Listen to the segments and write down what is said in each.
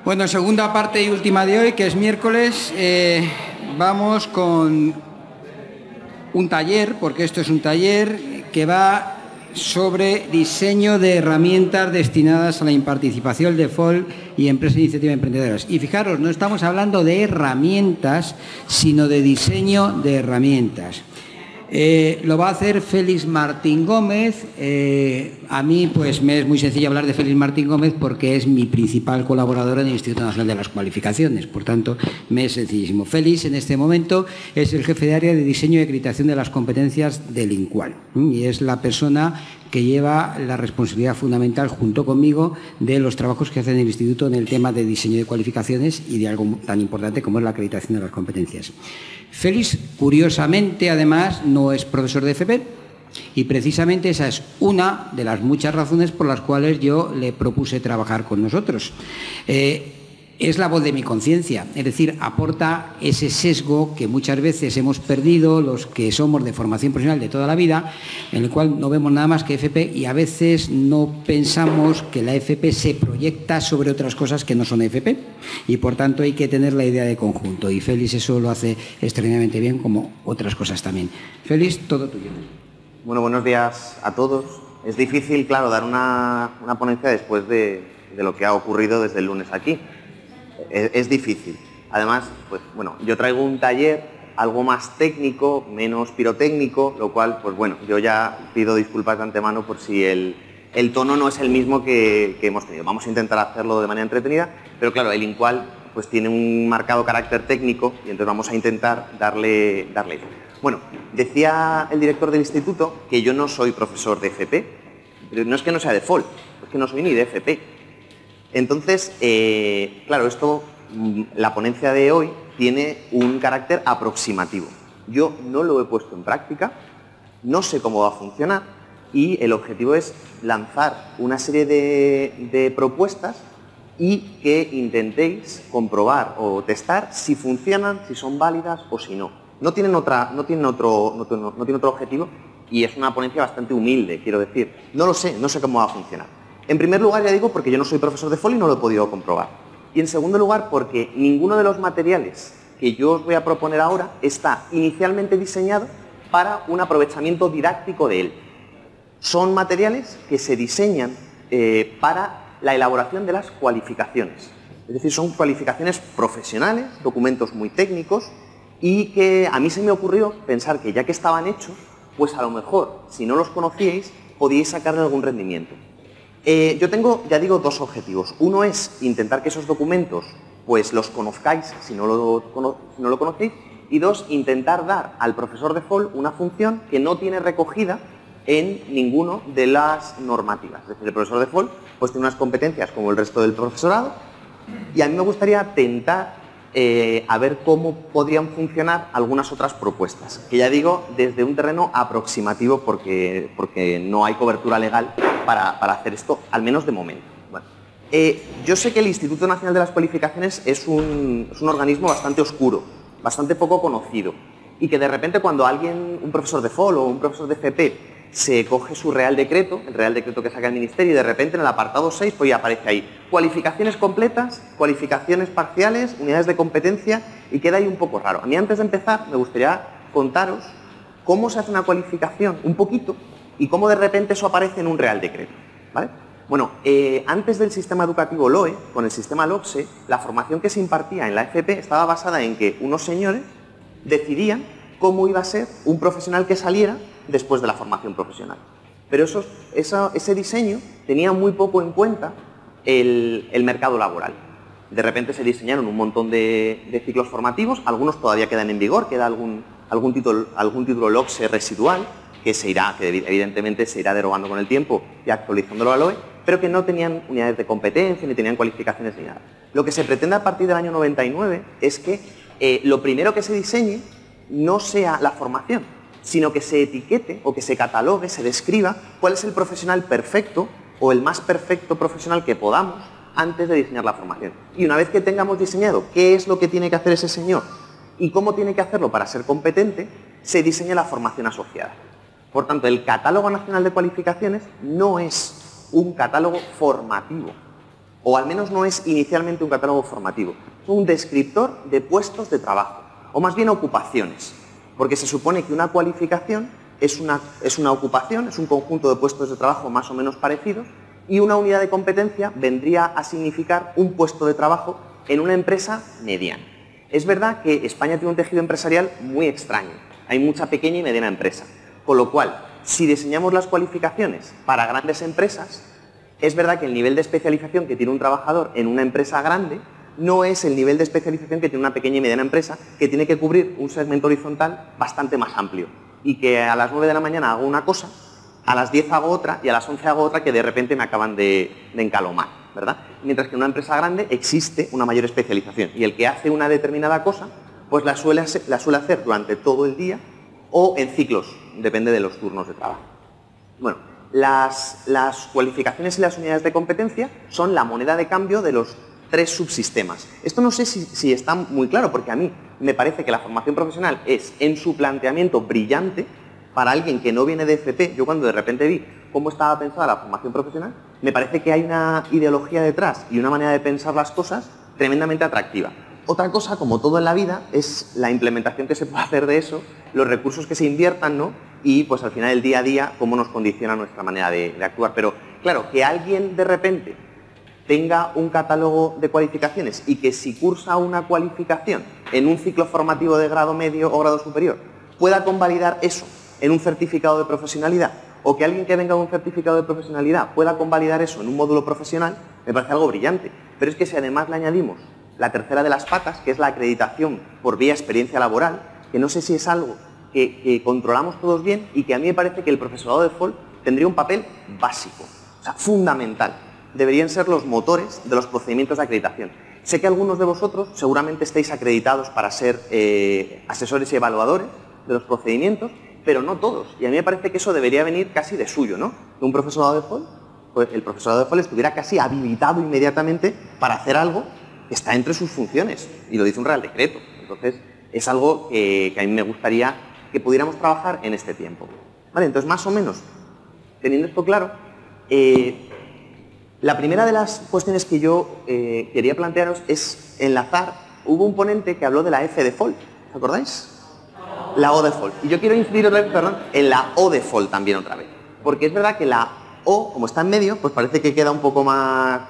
Bueno, segunda parte y última de hoy, que es miércoles, vamos con un taller, porque esto es un taller que va sobre diseño de herramientas destinadas a la imparticipación de FOL y empresas de iniciativa emprendedoras. Y fijaros, no estamos hablando de herramientas, sino de diseño de herramientas. Lo va a hacer Félix Martín Gómez. A mí pues me es muy sencillo hablar de Félix Martín Gómez porque es mi principal colaborador en el Instituto Nacional de las Cualificaciones. Por tanto, me es sencillísimo. Félix en este momento es el jefe de área de diseño y acreditación de las competencias del INCUAL y es la persona que lleva la responsabilidad fundamental junto conmigo de los trabajos que hace en el Instituto en el tema de diseño de cualificaciones y de algo tan importante como es la acreditación de las competencias. Félix, curiosamente, además, no es profesor de FP y precisamente esa es una de las muchas razones por las cuales yo le propuse trabajar con nosotros. Es la voz de mi conciencia, es decir, aporta ese sesgo que muchas veces hemos perdido los que somos de formación profesional de toda la vida, en el cual no vemos nada más que FP y a veces no pensamos que la FP se proyecta sobre otras cosas que no son FP y por tanto hay que tener la idea de conjunto y Félix eso lo hace extraordinariamente bien como otras cosas también. Félix, todo tuyo. Bueno, buenos días a todos. Es difícil, claro, dar una ponencia después de lo que ha ocurrido desde el lunes aquí. Es difícil. Además, pues bueno, yo traigo un taller algo más técnico, menos pirotécnico, lo cual, pues bueno, yo ya pido disculpas de antemano por si el tono no es el mismo que hemos tenido. Vamos a intentar hacerlo de manera entretenida, pero claro, el INCUAL pues tiene un marcado carácter técnico y entonces vamos a intentar darle. Bueno, decía el director del instituto que yo no soy profesor de FP, pero no es que no sea de FOL, es que no soy ni de FP. Entonces, claro, la ponencia de hoy tiene un carácter aproximativo. Yo no lo he puesto en práctica, no sé cómo va a funcionar y el objetivo es lanzar una serie de propuestas y que intentéis comprobar o testar si funcionan, si son válidas o si no. No tienen otro objetivo y es una ponencia bastante humilde, quiero decir. No lo sé, no sé cómo va a funcionar. En primer lugar, ya digo, porque yo no soy profesor de FOL y no lo he podido comprobar. Y en segundo lugar, porque ninguno de los materiales que yo os voy a proponer ahora está inicialmente diseñado para un aprovechamiento didáctico de él. Son materiales que se diseñan para la elaboración de las cualificaciones. Es decir, son cualificaciones profesionales, documentos muy técnicos y que a mí se me ocurrió pensar que ya que estaban hechos, pues a lo mejor, si no los conocíais, podíais sacarle algún rendimiento. Yo tengo, ya digo, dos objetivos. Uno es intentar que esos documentos pues los conozcáis si no lo conocéis y dos, intentar dar al profesor de FOL una función que no tiene recogida en ninguno de las normativas. Es decir, el profesor de FOL pues tiene unas competencias como el resto del profesorado y a mí me gustaría tentar a ver cómo podrían funcionar algunas otras propuestas, que ya digo, desde un terreno aproximativo porque no hay cobertura legal para hacer esto, al menos de momento. Bueno, yo sé que el Instituto Nacional de las Cualificaciones es un organismo bastante oscuro, bastante poco conocido, y que de repente cuando un profesor de FOL o un profesor de FP se coge su Real Decreto, el Real Decreto que saca el Ministerio, y de repente en el apartado 6 pues ya aparece ahí cualificaciones completas, cualificaciones parciales, unidades de competencia, y queda ahí un poco raro. A mí antes de empezar me gustaría contaros cómo se hace una cualificación un poquito y cómo de repente eso aparece en un Real Decreto, ¿vale? Bueno, antes del sistema educativo LOE, con el sistema LOCSE, la formación que se impartía en la FP estaba basada en que unos señores decidían cómo iba a ser un profesional que saliera después de la formación profesional. Pero ese diseño tenía muy poco en cuenta el mercado laboral. De repente se diseñaron un montón de ciclos formativos, algunos todavía quedan en vigor, queda algún título LOCSE residual que evidentemente se irá derogando con el tiempo y actualizándolo a LOE, pero que no tenían unidades de competencia, ni tenían cualificaciones ni nada. Lo que se pretende a partir del año 99 es que lo primero que se diseñe no sea la formación, sino que se etiquete o que se catalogue, se describa cuál es el profesional perfecto o el más perfecto profesional que podamos antes de diseñar la formación. Y una vez que tengamos diseñado qué es lo que tiene que hacer ese señor y cómo tiene que hacerlo para ser competente, se diseña la formación asociada. Por tanto, el Catálogo Nacional de Cualificaciones no es un catálogo formativo, o al menos no es inicialmente un catálogo formativo, es un descriptor de puestos de trabajo, o más bien ocupaciones, porque se supone que una cualificación es una ocupación, es un conjunto de puestos de trabajo más o menos parecidos, y una unidad de competencia vendría a significar un puesto de trabajo en una empresa mediana. Es verdad que España tiene un tejido empresarial muy extraño, hay mucha pequeña y mediana empresa, con lo cual, si diseñamos las cualificaciones para grandes empresas, es verdad que el nivel de especialización que tiene un trabajador en una empresa grande no es el nivel de especialización que tiene una pequeña y mediana empresa, que tiene que cubrir un segmento horizontal bastante más amplio, y que a las 9 de la mañana hago una cosa, a las 10 hago otra y a las 11 hago otra que de repente me acaban de encalomar, ¿verdad? Mientras que en una empresa grande existe una mayor especialización y el que hace una determinada cosa pues la suele hacer durante todo el día o en ciclos, depende de los turnos de trabajo. Bueno, las cualificaciones y las unidades de competencia son la moneda de cambio de los 3 subsistemas. Esto no sé si está muy claro, porque a mí me parece que la formación profesional es, en su planteamiento, brillante para alguien que no viene de FP. Yo cuando de repente vi cómo estaba pensada la formación profesional, me parece que hay una ideología detrás y una manera de pensar las cosas tremendamente atractiva. Otra cosa, como todo en la vida, es la implementación que se puede hacer de eso, los recursos que se inviertan, ¿no? Y pues al final el día a día, cómo nos condiciona nuestra manera de actuar. Pero claro, que alguien de repente tenga un catálogo de cualificaciones y que si cursa una cualificación en un ciclo formativo de grado medio o grado superior pueda convalidar eso en un certificado de profesionalidad, o que alguien que venga con un certificado de profesionalidad pueda convalidar eso en un módulo profesional, me parece algo brillante. Pero es que si además le añadimos la tercera de las patas, que es la acreditación por vía experiencia laboral, que no sé si es algo que controlamos todos bien y que a mí me parece que el profesorado de FOL tendría un papel básico, o sea, fundamental. Deberían ser los motores de los procedimientos de acreditación. Sé que algunos de vosotros seguramente estáis acreditados para ser asesores y evaluadores de los procedimientos, pero no todos. Y a mí me parece que eso debería venir casi de suyo, ¿no? Que un profesorado de FOL, pues el profesorado de FOL estuviera casi habilitado inmediatamente para hacer algo que está entre sus funciones, y lo dice un Real Decreto. Entonces, es algo que a mí me gustaría que pudiéramos trabajar en este tiempo. Vale, entonces, más o menos, teniendo esto claro, la primera de las cuestiones que yo quería plantearos es enlazar. Hubo un ponente que habló de la F de FOL, ¿os acordáis? La O de FOL. Y yo quiero incidir otra vez, perdón, en la O de FOL también otra vez. Porque es verdad que la O, como está en medio, pues parece que queda un poco más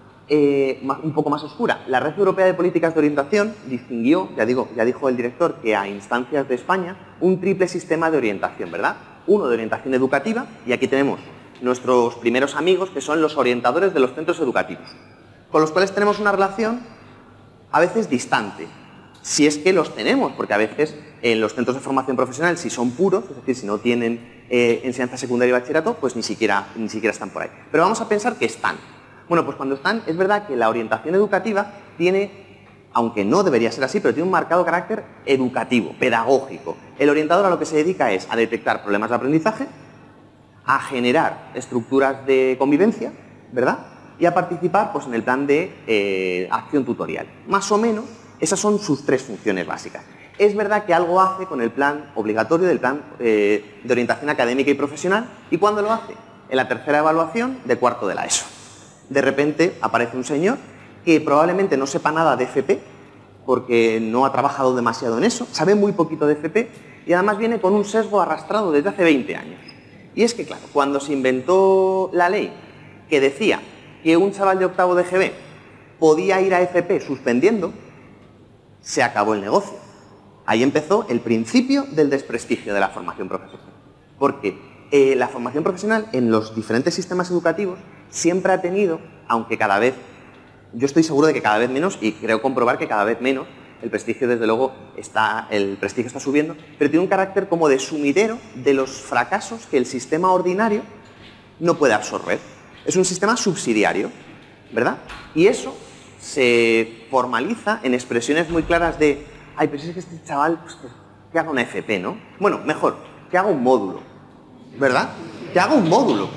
oscura. La Red Europea de Políticas de Orientación distinguió, ya dijo el director, que a instancias de España, un triple sistema de orientación, ¿verdad? Uno de orientación educativa, y aquí tenemos nuestros primeros amigos, que son los orientadores de los centros educativos, con los cuales tenemos una relación a veces distante, si es que los tenemos, porque a veces en los centros de formación profesional, si son puros, es decir, si no tienen enseñanza secundaria y bachillerato, pues ni siquiera están por ahí. Pero vamos a pensar que están. Bueno, pues cuando están, es verdad que la orientación educativa tiene, aunque no debería ser así, pero tiene un marcado carácter educativo, pedagógico. El orientador a lo que se dedica es a detectar problemas de aprendizaje, a generar estructuras de convivencia, ¿verdad? Y a participar pues, en el plan de acción tutorial. Más o menos, esas son sus 3 funciones básicas. Es verdad que algo hace con el plan obligatorio del plan de orientación académica y profesional. ¿Y cuándo lo hace? En la tercera evaluación de cuarto de la ESO. De repente aparece un señor que probablemente no sepa nada de FP, porque no ha trabajado demasiado en eso, sabe muy poquito de FP y además viene con un sesgo arrastrado desde hace 20 años. Y es que, claro, cuando se inventó la ley que decía que un chaval de octavo de GB podía ir a FP suspendiendo, se acabó el negocio. Ahí empezó el principio del desprestigio de la formación profesional. Porque la formación profesional en los diferentes sistemas educativos siempre ha tenido, aunque cada vez, yo estoy seguro de que cada vez menos, y creo comprobar que cada vez menos, el prestigio desde luego está subiendo, pero tiene un carácter como de sumidero de los fracasos que el sistema ordinario no puede absorber. Es un sistema subsidiario, ¿verdad? Y eso se formaliza en expresiones muy claras de ay, pero es que este chaval, pues, que haga una FP, ¿no? Bueno, mejor, que haga un módulo, ¿verdad? Que haga un módulo.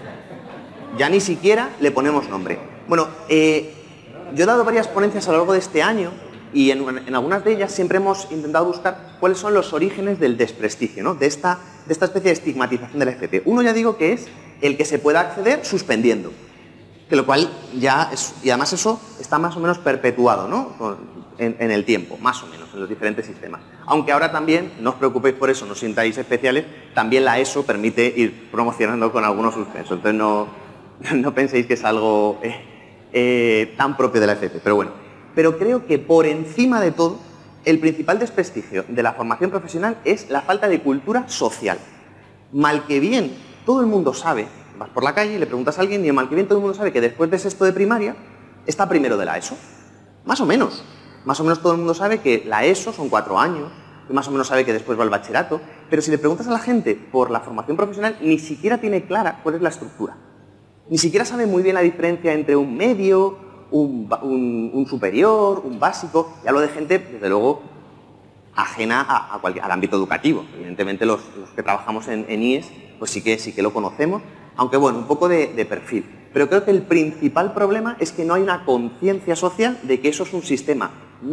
Ya ni siquiera le ponemos nombre. Bueno, yo he dado varias ponencias a lo largo de este año y en algunas de ellas siempre hemos intentado buscar cuáles son los orígenes del desprestigio, ¿no? de esta especie de estigmatización de la FP. Uno ya digo que es el que se pueda acceder suspendiendo. Que lo cual ya es, y además eso está más o menos perpetuado, ¿no? En el tiempo, más o menos, en los diferentes sistemas. Aunque ahora también, no os preocupéis por eso, no os sintáis especiales, también la ESO permite ir promocionando con algunos suspensos. Entonces no penséis que es algo tan propio de la FP, pero bueno. Pero creo que por encima de todo, el principal desprestigio de la formación profesional es la falta de cultura social. Mal que bien, todo el mundo sabe, vas por la calle y le preguntas a alguien y mal que bien todo el mundo sabe que después de sexto de primaria está primero de la ESO. Más o menos. Más o menos todo el mundo sabe que la ESO son 4 años, y más o menos sabe que después va el bachillerato, pero si le preguntas a la gente por la formación profesional, ni siquiera tiene clara cuál es la estructura. Ni siquiera sabe muy bien la diferencia entre un medio, un superior, un básico, y hablo de gente, desde luego, ajena al ámbito educativo. Evidentemente los que trabajamos en IES, pues sí que lo conocemos, aunque bueno, un poco de perfil. Pero creo que el principal problema es que no hay una conciencia social de que eso es un sistema.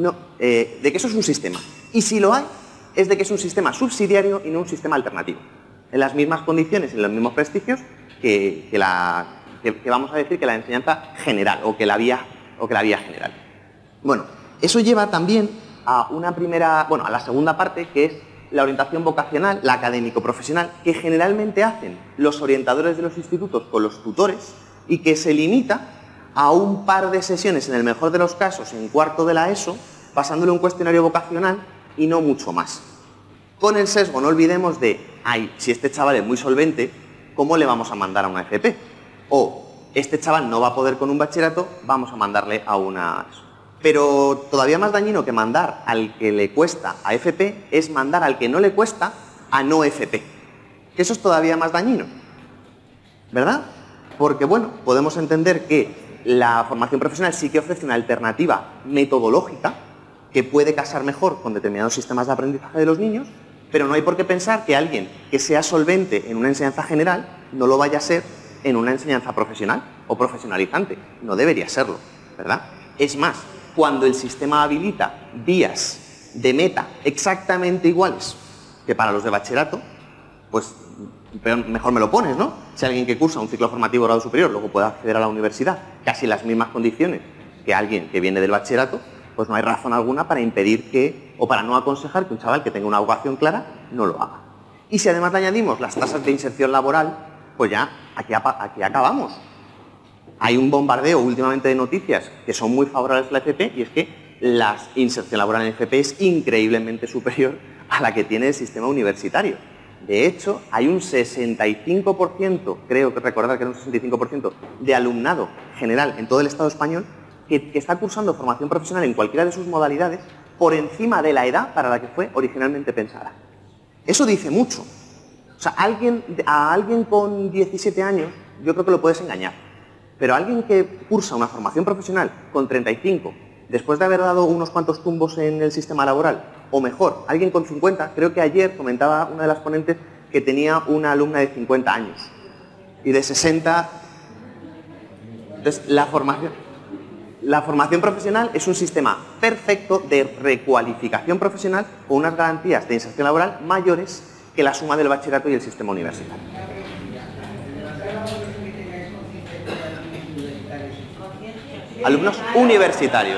De que eso es un sistema. Y si lo hay, es de que es un sistema subsidiario y no un sistema alternativo. En las mismas condiciones, en los mismos prestigios que vamos a decir que la enseñanza general o que la vía general. Bueno, eso lleva también a a la segunda parte, que es la orientación vocacional, la académico-profesional, que generalmente hacen los orientadores de los institutos con los tutores y que se limita a un par de sesiones, en el mejor de los casos, en cuarto de la ESO, pasándole un cuestionario vocacional y no mucho más. Con el sesgo, no olvidemos de, si este chaval es muy solvente, ¿cómo le vamos a mandar a una FP? O, este chaval no va a poder con un bachillerato, vamos a mandarle a una ESO. Pero todavía más dañino que mandar al que le cuesta a FP es mandar al que no le cuesta a no FP. Que eso es todavía más dañino, ¿verdad? Porque, bueno, podemos entender que la formación profesional sí que ofrece una alternativa metodológica que puede casar mejor con determinados sistemas de aprendizaje de los niños, pero no hay por qué pensar que alguien que sea solvente en una enseñanza general no lo vaya a ser en una enseñanza profesional o profesionalizante. No debería serlo, ¿verdad? Es más, cuando el sistema habilita vías de meta exactamente iguales que para los de bachillerato, pues mejor me lo pones, ¿no? Si alguien que cursa un ciclo formativo de grado superior luego puede acceder a la universidad casi en las mismas condiciones que alguien que viene del bachillerato, pues no hay razón alguna para impedir o para no aconsejar que un chaval que tenga una vocación clara no lo haga. Y si además le añadimos las tasas de inserción laboral, pues ya aquí acabamos. Hay un bombardeo últimamente de noticias que son muy favorables a la FP y es que la inserción laboral en FP es increíblemente superior a la que tiene el sistema universitario. De hecho, hay un 65%, creo que recordar que era un 65% de alumnado general en todo el Estado español que está cursando formación profesional en cualquiera de sus modalidades por encima de la edad para la que fue originalmente pensada. Eso dice mucho. O sea, a alguien con 17 años yo creo que lo puedes engañar. Pero alguien que cursa una formación profesional con 35, después de haber dado unos cuantos tumbos en el sistema laboral, o mejor, alguien con 50, creo que ayer comentaba una de las ponentes que tenía una alumna de 50 años y de 60. Entonces, la formación profesional es un sistema perfecto de recualificación profesional con unas garantías de inserción laboral mayores que la suma del bachillerato y el sistema universitario. Alumnos universitarios.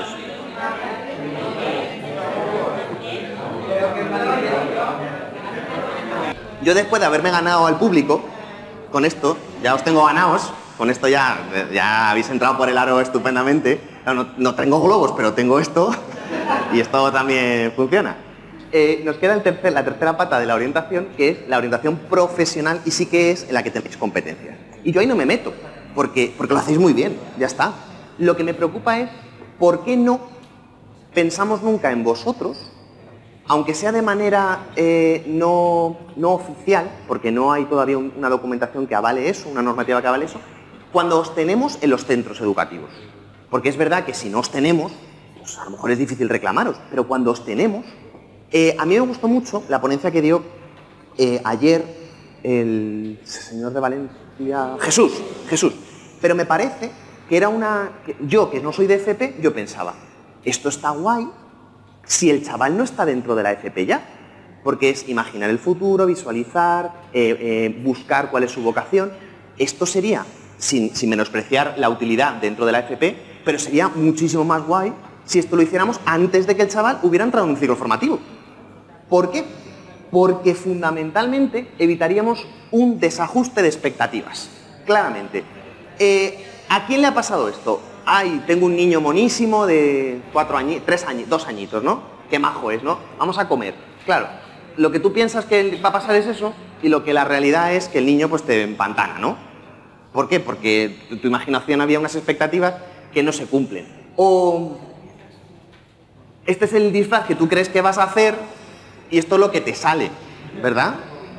Yo después de haberme ganado al público, con esto, ya os tengo ganados, con esto ya habéis entrado por el aro estupendamente. No tengo globos, pero tengo esto, y esto también funciona. Nos queda la tercera pata de la orientación, que es la orientación profesional, y sí que es en la que tenéis competencias. Y yo ahí no me meto, porque lo hacéis muy bien, ya está. Lo que me preocupa es por qué no pensamos nunca en vosotros, aunque sea de manera no oficial, porque no hay todavía una documentación que avale eso, una normativa que avale eso, cuando os tenemos en los centros educativos. Porque es verdad que si no os tenemos, pues a lo mejor es difícil reclamaros, pero cuando os tenemos, a mí me gustó mucho la ponencia que dio ayer el señor de Valencia, Jesús, pero me parece que era yo que no soy de FP, yo pensaba, esto está guay si el chaval no está dentro de la FP ya, porque es imaginar el futuro, visualizar, buscar cuál es su vocación. Esto sería sin menospreciar la utilidad dentro de la FP, pero sería muchísimo más guay si esto lo hiciéramos antes de que el chaval hubiera entrado en un ciclo formativo. ¿Por qué? Porque fundamentalmente evitaríamos un desajuste de expectativas, claramente. ¿A quién le ha pasado esto? Ay, tengo un niño monísimo de 2 añitos, ¿no? Qué majo es, ¿no? Vamos a comer. Claro, lo que tú piensas que va a pasar es eso, y lo que la realidad es que el niño pues te empantana, ¿no? ¿Por qué? Porque tu imaginación había unas expectativas que no se cumplen. O este es el disfraz que tú crees que vas a hacer y esto es lo que te sale, ¿verdad?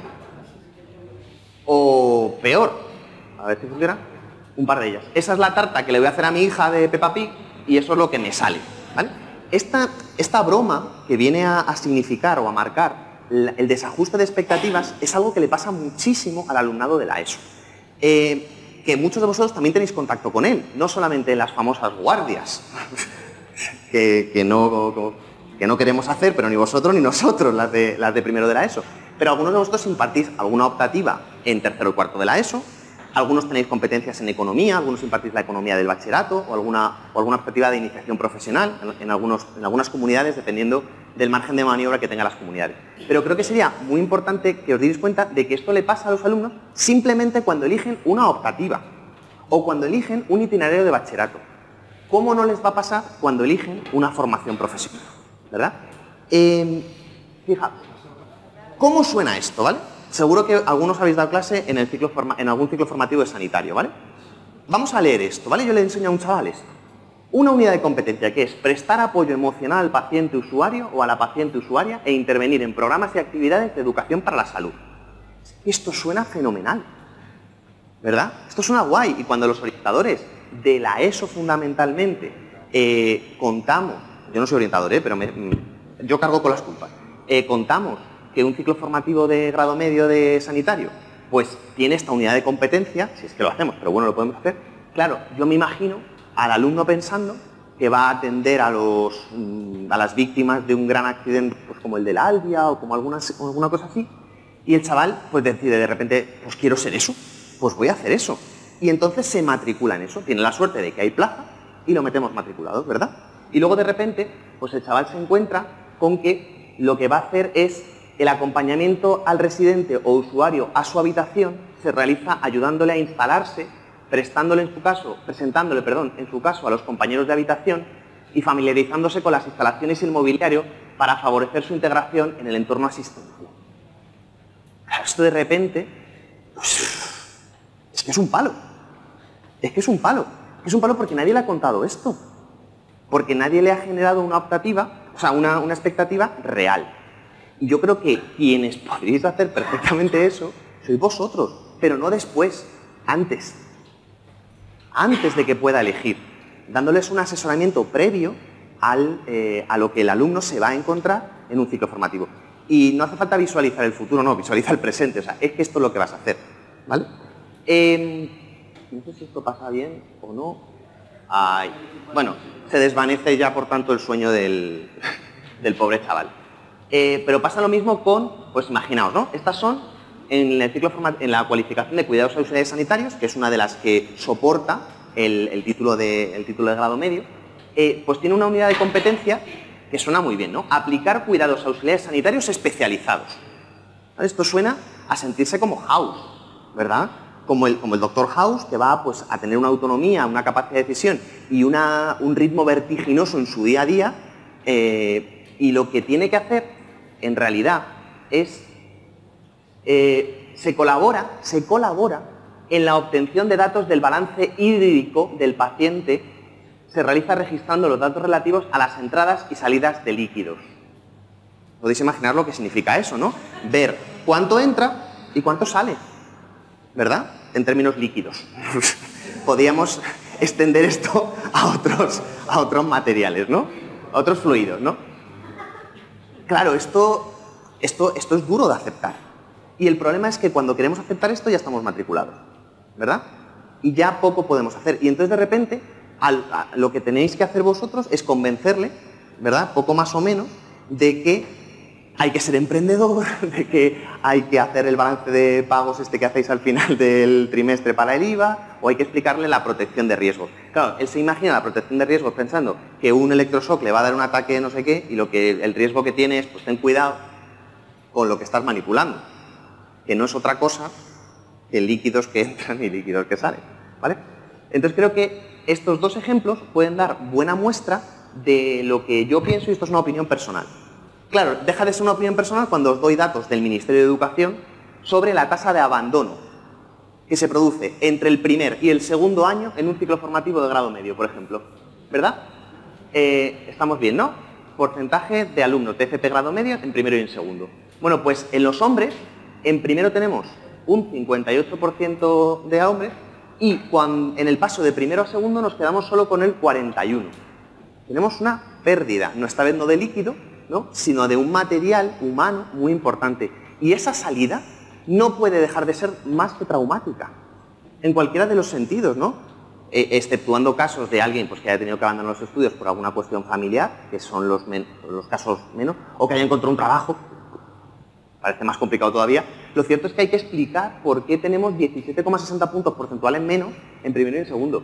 O peor, a ver si funciona, un par de ellas. Esa es la tarta que le voy a hacer a mi hija de Peppa Pig y eso es lo que me sale, ¿vale? Esta broma que viene a significar o a marcar el desajuste de expectativas es algo que le pasa muchísimo al alumnado de la ESO. Que muchos de vosotros también tenéis contacto con él, no solamente las famosas guardias, que no queremos hacer, pero ni vosotros ni nosotros, las de primero de la ESO. Pero algunos de vosotros impartís alguna optativa en tercero y cuarto de la ESO, algunos tenéis competencias en economía, algunos impartís la economía del bachillerato o alguna optativa de iniciación profesional en algunas comunidades, dependiendo del margen de maniobra que tengan las comunidades. Pero creo que sería muy importante que os deis cuenta de que esto le pasa a los alumnos simplemente cuando eligen una optativa o cuando eligen un itinerario de bachillerato. ¿Cómo no les va a pasar cuando eligen una formación profesional? ¿Verdad? Fijaos, ¿cómo suena esto, vale? Seguro que algunos habéis dado clase en algún ciclo formativo de sanitario, ¿vale? Vamos a leer esto, ¿vale? Yo le enseño a un chaval esto. Una unidad de competencia que es prestar apoyo emocional al paciente usuario o a la paciente usuaria e intervenir en programas y actividades de educación para la salud. Esto suena fenomenal, ¿verdad? Esto suena guay. Y cuando los orientadores de la ESO fundamentalmente contamos, yo no soy orientador, pero yo cargo con las culpas, contamos que un ciclo formativo de grado medio de sanitario pues tiene esta unidad de competencia, si es que lo hacemos, pero bueno, lo podemos hacer. Claro, yo me imagino al alumno pensando que va a atender a las víctimas de un gran accidente, pues como el de la Albia o como alguna cosa así, y el chaval pues decide de repente, pues quiero ser eso, pues voy a hacer eso. Y entonces se matricula en eso, tiene la suerte de que hay plaza y lo metemos matriculados, ¿verdad? Y luego de repente, pues el chaval se encuentra con que lo que va a hacer es el acompañamiento al residente o usuario a su habitación se realiza ayudándole a instalarse, presentándole en su caso a los compañeros de habitación y familiarizándose con las instalaciones y el mobiliario para favorecer su integración en el entorno asistencial. Esto de repente, pues, es que es un palo. Es que es un palo. Es un palo porque nadie le ha contado esto. Porque nadie le ha generado una optativa, o sea, una expectativa real. Y yo creo que quienes podréis hacer perfectamente eso sois vosotros, pero no después, antes. Antes de que pueda elegir, dándoles un asesoramiento previo a lo que el alumno se va a encontrar en un ciclo formativo. Y no hace falta visualizar el futuro, no, visualiza el presente, o sea, es que esto es lo que vas a hacer, ¿vale? No sé si esto pasa bien o no. Ay, bueno, se desvanece ya, por tanto, el sueño del pobre chaval. Pero pasa lo mismo con, pues imaginaos, ¿no? Estas son en la cualificación de cuidados auxiliares sanitarios, que es una de las que soporta el título de grado medio, pues tiene una unidad de competencia que suena muy bien, ¿no? Aplicar cuidados auxiliares sanitarios especializados. ¿Vale? Esto suena a sentirse como House, ¿verdad? Como el Dr. House, que va pues, a tener una autonomía, una capacidad de decisión y un ritmo vertiginoso en su día a día, y lo que tiene que hacer en realidad es se colabora en la obtención de datos del balance hídrico del paciente. Se realiza registrando los datos relativos a las entradas y salidas de líquidos. Podéis imaginar lo que significa eso, ¿no? Ver cuánto entra y cuánto sale, ¿verdad? En términos líquidos. Podríamos extender esto a otros materiales, ¿no? A otros fluidos, ¿no? Claro, esto es duro de aceptar. Y el problema es que cuando queremos aceptar esto ya estamos matriculados, ¿verdad? Y ya poco podemos hacer. Y entonces de repente lo que tenéis que hacer vosotros es convencerle, ¿verdad? Poco más o menos, de que hay que ser emprendedor, de que hay que hacer el balance de pagos que hacéis al final del trimestre para el IVA, o hay que explicarle la protección de riesgos. Claro, él se imagina la protección de riesgos pensando que un electroshock le va a dar un ataque de no sé qué, y el riesgo que tiene es, pues ten cuidado con lo que estás manipulando, que no es otra cosa que líquidos que entran y líquidos que salen, ¿vale? Entonces creo que estos dos ejemplos pueden dar buena muestra de lo que yo pienso, y esto es una opinión personal. Claro, deja de ser una opinión personal cuando os doy datos del Ministerio de Educación sobre la tasa de abandono que se produce entre el primer y el segundo año en un ciclo formativo de grado medio, por ejemplo. ¿Verdad? Estamos bien, ¿no? Porcentaje de alumnos de FP grado medio en primero y en segundo. Bueno, pues en los hombres, en primero tenemos un 58% de hombres y en el paso de primero a segundo nos quedamos solo con el 41%. Tenemos una pérdida, no esta vez no de líquido, ¿no?, sino de un material humano muy importante. Y esa salida no puede dejar de ser más que traumática, en cualquiera de los sentidos, ¿no? Exceptuando casos de alguien pues, que haya tenido que abandonar los estudios por alguna cuestión familiar, que son los casos menos, o que haya encontrado un trabajo, parece más complicado todavía. Lo cierto es que hay que explicar por qué tenemos 17,60 puntos porcentuales menos en primero y en segundo.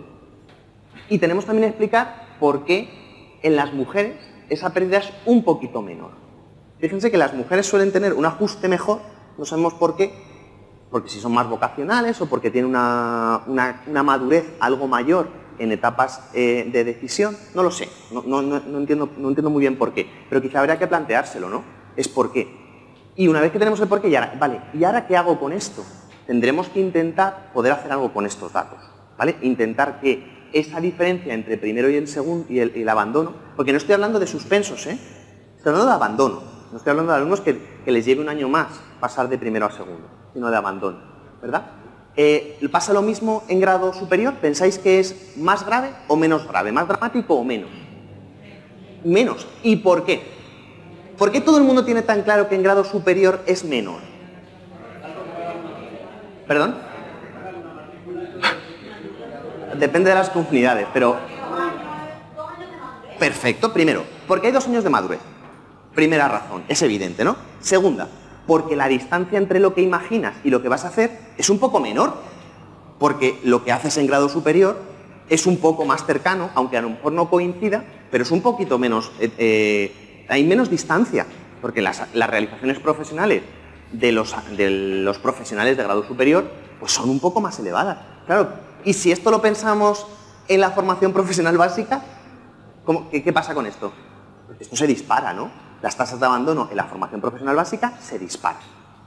Y tenemos también que explicar por qué en las mujeres esa pérdida es un poquito menor. Fíjense que las mujeres suelen tener un ajuste mejor, no sabemos por qué, porque si son más vocacionales o porque tienen una madurez algo mayor en etapas de decisión, no lo sé, no entiendo muy bien por qué, pero quizá habría que planteárselo, ¿no? Es por qué. Y una vez que tenemos el por qué, ¿y ahora qué hago con esto? Tendremos que intentar poder hacer algo con estos datos, ¿vale? Intentar que esa diferencia entre primero y el segundo y el abandono, porque no estoy hablando de suspensos, estoy hablando de abandono, no estoy hablando de alumnos que les lleve un año más pasar de primero a segundo, sino de abandono, ¿verdad? ¿Pasa lo mismo en grado superior? ¿Pensáis que es más grave o menos grave? ¿Más dramático o menos? Menos. ¿Y por qué? ¿Por qué todo el mundo tiene tan claro que en grado superior es menor? ¿Perdón? Depende de las comunidades, pero... Perfecto, primero, porque hay 2 años de madurez. Primera razón, es evidente, ¿no? Segunda, porque la distancia entre lo que imaginas y lo que vas a hacer es un poco menor, porque lo que haces en grado superior es un poco más cercano, aunque a lo mejor no coincida, pero es un poquito menos... hay menos distancia, porque las realizaciones profesionales de los profesionales de grado superior pues son un poco más elevadas. Claro, y si esto lo pensamos en la formación profesional básica, ¿qué pasa con esto? Pues esto se dispara, ¿no? Las tasas de abandono en la formación profesional básica se disparan.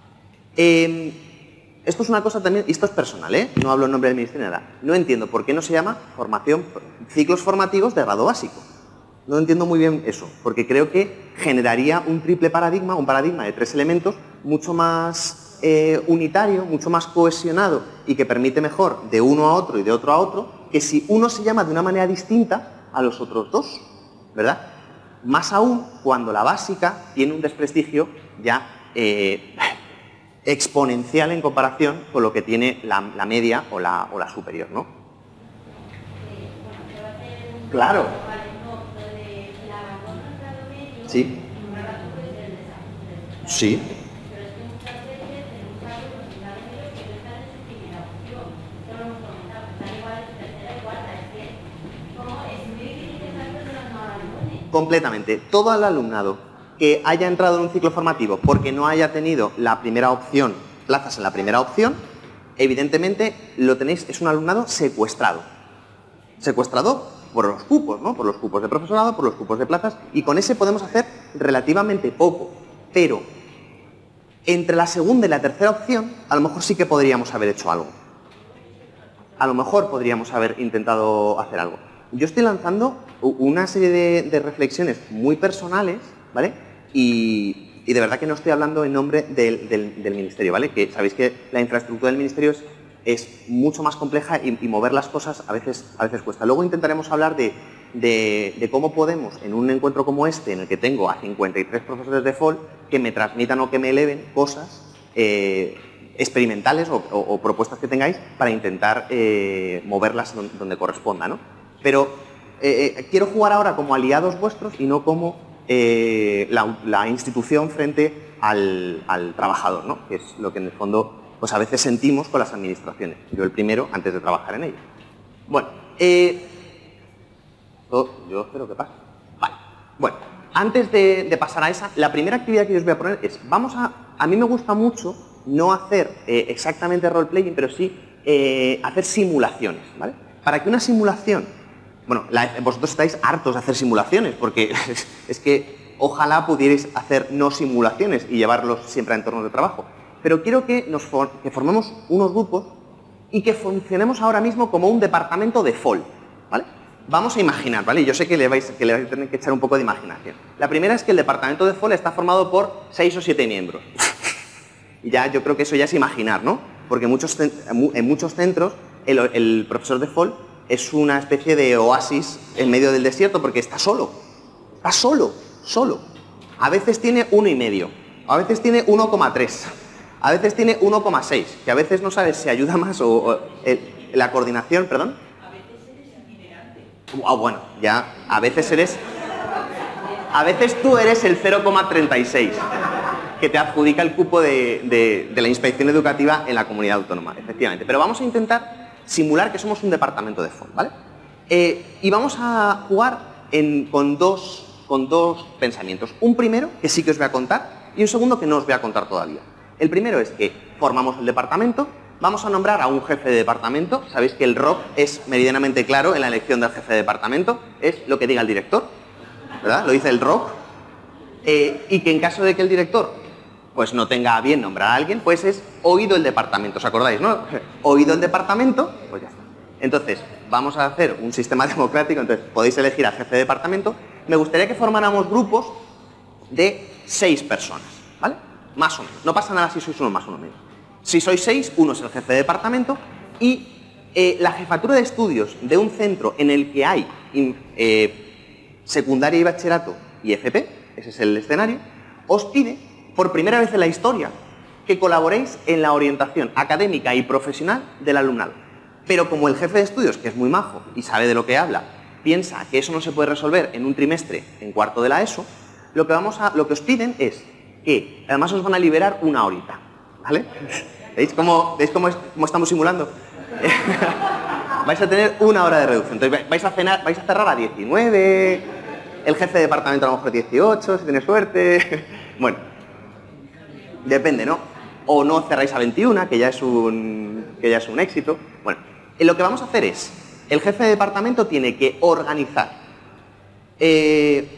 Esto es una cosa también, y esto es personal, no hablo en nombre del Ministerio de nada. No entiendo por qué no se llama ciclos formativos de grado básico. No entiendo muy bien eso, porque creo que generaría un triple paradigma, un paradigma de 3 elementos mucho más unitario, mucho más cohesionado y que permite mejor de uno a otro y de otro a otro, que si uno se llama de una manera distinta a los otros dos, ¿verdad? Más aún cuando la básica tiene un desprestigio ya exponencial en comparación con lo que tiene la media o la superior, ¿no? Claro. Sí. Sí. Completamente. Todo el alumnado que haya entrado en un ciclo formativo porque no haya tenido la primera opción, plazas en la primera opción, evidentemente lo tenéis, es un alumnado secuestrado. Secuestrado por los cupos, ¿no? Por los cupos de profesorado, por los cupos de plazas, y con ese podemos hacer relativamente poco. Pero entre la segunda y la tercera opción, a lo mejor sí que podríamos haber hecho algo. A lo mejor podríamos haber intentado hacer algo. Yo estoy lanzando una serie de reflexiones muy personales, ¿vale? Y de verdad que no estoy hablando en nombre del Ministerio, ¿vale? Que sabéis que la infraestructura del Ministerio es mucho más compleja y mover las cosas a veces cuesta. Luego intentaremos hablar de cómo podemos, en un encuentro como este, en el que tengo a 53 profesores de FOL, que me transmitan o que me eleven cosas experimentales o propuestas que tengáis para intentar moverlas donde corresponda, ¿no? Pero quiero jugar ahora como aliados vuestros y no como la institución frente al trabajador, ¿no? Que es lo que en el fondo pues a veces sentimos con las administraciones. Yo el primero antes de trabajar en ellas. Bueno, yo espero que pase. Vale. Bueno, antes de pasar a esa, la primera actividad que yo os voy a poner es, a mí me gusta mucho no hacer exactamente role-playing, pero sí hacer simulaciones, ¿vale? Para que una simulación, bueno, vosotros estáis hartos de hacer simulaciones, porque es que ojalá pudierais hacer no simulaciones y llevarlos siempre a entornos de trabajo. Pero quiero que formemos unos grupos y que funcionemos ahora mismo como un departamento de FOL, ¿vale? Vamos a imaginar, ¿vale? Yo sé que le vais a tener que echar un poco de imaginación. La primera es que el departamento de FOL está formado por 6 o 7 miembros. Y ya yo creo que eso ya es imaginar, ¿no? Porque en muchos centros el profesor de FOL es una especie de oasis en medio del desierto porque está solo. Está solo. A veces tiene 1,5, a veces tiene 1,3. A veces tiene 1,6, que a veces no sabes si ayuda más o la coordinación, perdón. A veces eres itinerante. Bueno, ya, a veces tú eres el 0,36, que te adjudica el cupo de la inspección educativa en la comunidad autónoma, efectivamente. Pero vamos a intentar simular que somos un departamento de FOL, ¿vale? Y vamos a jugar con dos pensamientos. Un primero, que sí que os voy a contar, y un segundo que no os voy a contar todavía. El primero es que formamos el departamento, vamos a nombrar a un jefe de departamento. Sabéis que el ROC es meridianamente claro en la elección del jefe de departamento, es lo que diga el director, ¿verdad? Lo dice el ROC. Y que en caso de que el director pues no tenga a bien nombrar a alguien, pues es oído el departamento, ¿os acordáis, no? Oído el departamento, pues ya está. Entonces, vamos a hacer un sistema democrático, entonces podéis elegir al jefe de departamento. Me gustaría que formáramos grupos de 6 personas, ¿vale? Más o menos. No pasa nada si sois uno más, uno menos. Si sois 6, uno es el jefe de departamento y la jefatura de estudios de un centro en el que hay secundaria y bachillerato y FP, ese es el escenario, os pide, por primera vez en la historia, que colaboréis en la orientación académica y profesional del alumnado. Pero como el jefe de estudios, que es muy majo y sabe de lo que habla, piensa que eso no se puede resolver en un trimestre en cuarto de la ESO, lo que os piden es que además os van a liberar una horita, ¿vale? ¿Veis cómo estamos simulando? Vais a tener una hora de reducción. Entonces vais a cerrar a 19, el jefe de departamento a lo mejor 18, si tiene suerte. Bueno, depende, ¿no? O no cerráis a 21, que ya es un éxito. Bueno, lo que vamos a hacer es, el jefe de departamento tiene que organizar 3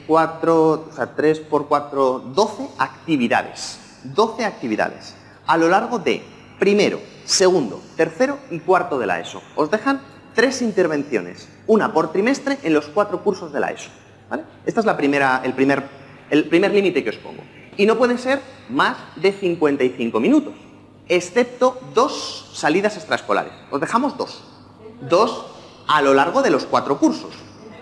por 4, 12 actividades. 12 actividades a lo largo de primero, segundo, tercero y cuarto de la ESO. Os dejan 3 intervenciones, una por trimestre en los 4 cursos de la ESO, ¿vale? Esta es el primer límite que os pongo. Y no puede ser más de 55 minutos, excepto 2 salidas extraescolares. Os dejamos 2. 2 a lo largo de los 4 cursos.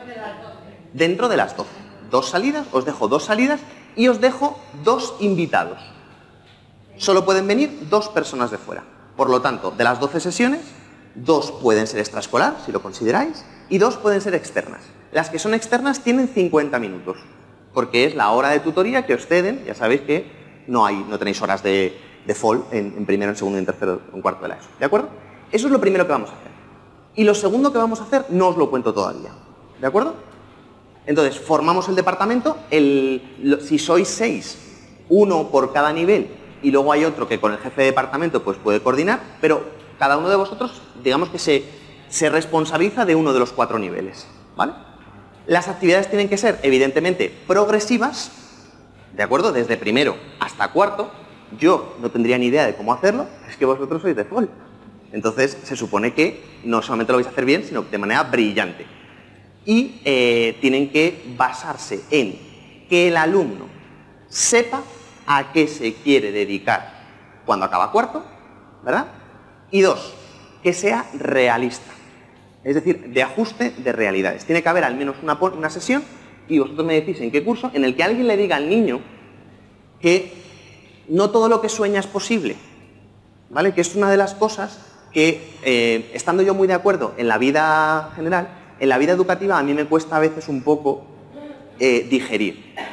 Dentro de las 12. 2 salidas, os dejo 2 salidas y os dejo 2 invitados. Solo pueden venir 2 personas de fuera. Por lo tanto, de las 12 sesiones, 2 pueden ser extraescolar, si lo consideráis, y 2 pueden ser externas. Las que son externas tienen 50 minutos, porque es la hora de tutoría que os ceden. Ya sabéis que no tenéis horas de FOL en primero, en segundo, en tercero, en cuarto de la ESO. ¿De acuerdo? Eso es lo primero que vamos a hacer. Y lo segundo que vamos a hacer no os lo cuento todavía. ¿De acuerdo? Entonces, formamos el departamento, si sois 6, uno por cada nivel, y luego hay otro que con el jefe de departamento pues puede coordinar, pero cada uno de vosotros, digamos que se responsabiliza de uno de los 4 niveles, ¿vale? Las actividades tienen que ser, evidentemente, progresivas, ¿de acuerdo? Desde primero hasta cuarto. Yo no tendría ni idea de cómo hacerlo, es que vosotros sois de FOL. Entonces, se supone que no solamente lo vais a hacer bien, sino de manera brillante. Y tienen que basarse en que el alumno sepa a qué se quiere dedicar cuando acaba cuarto, ¿verdad? Y 2, que sea realista, es decir, de ajuste de realidades. Tiene que haber al menos una sesión, y vosotros me decís en qué curso, en el que alguien le diga al niño que no todo lo que sueña es posible, ¿vale? Que es una de las cosas que, estando yo muy de acuerdo en la vida general, en la vida educativa a mí me cuesta a veces un poco digerir.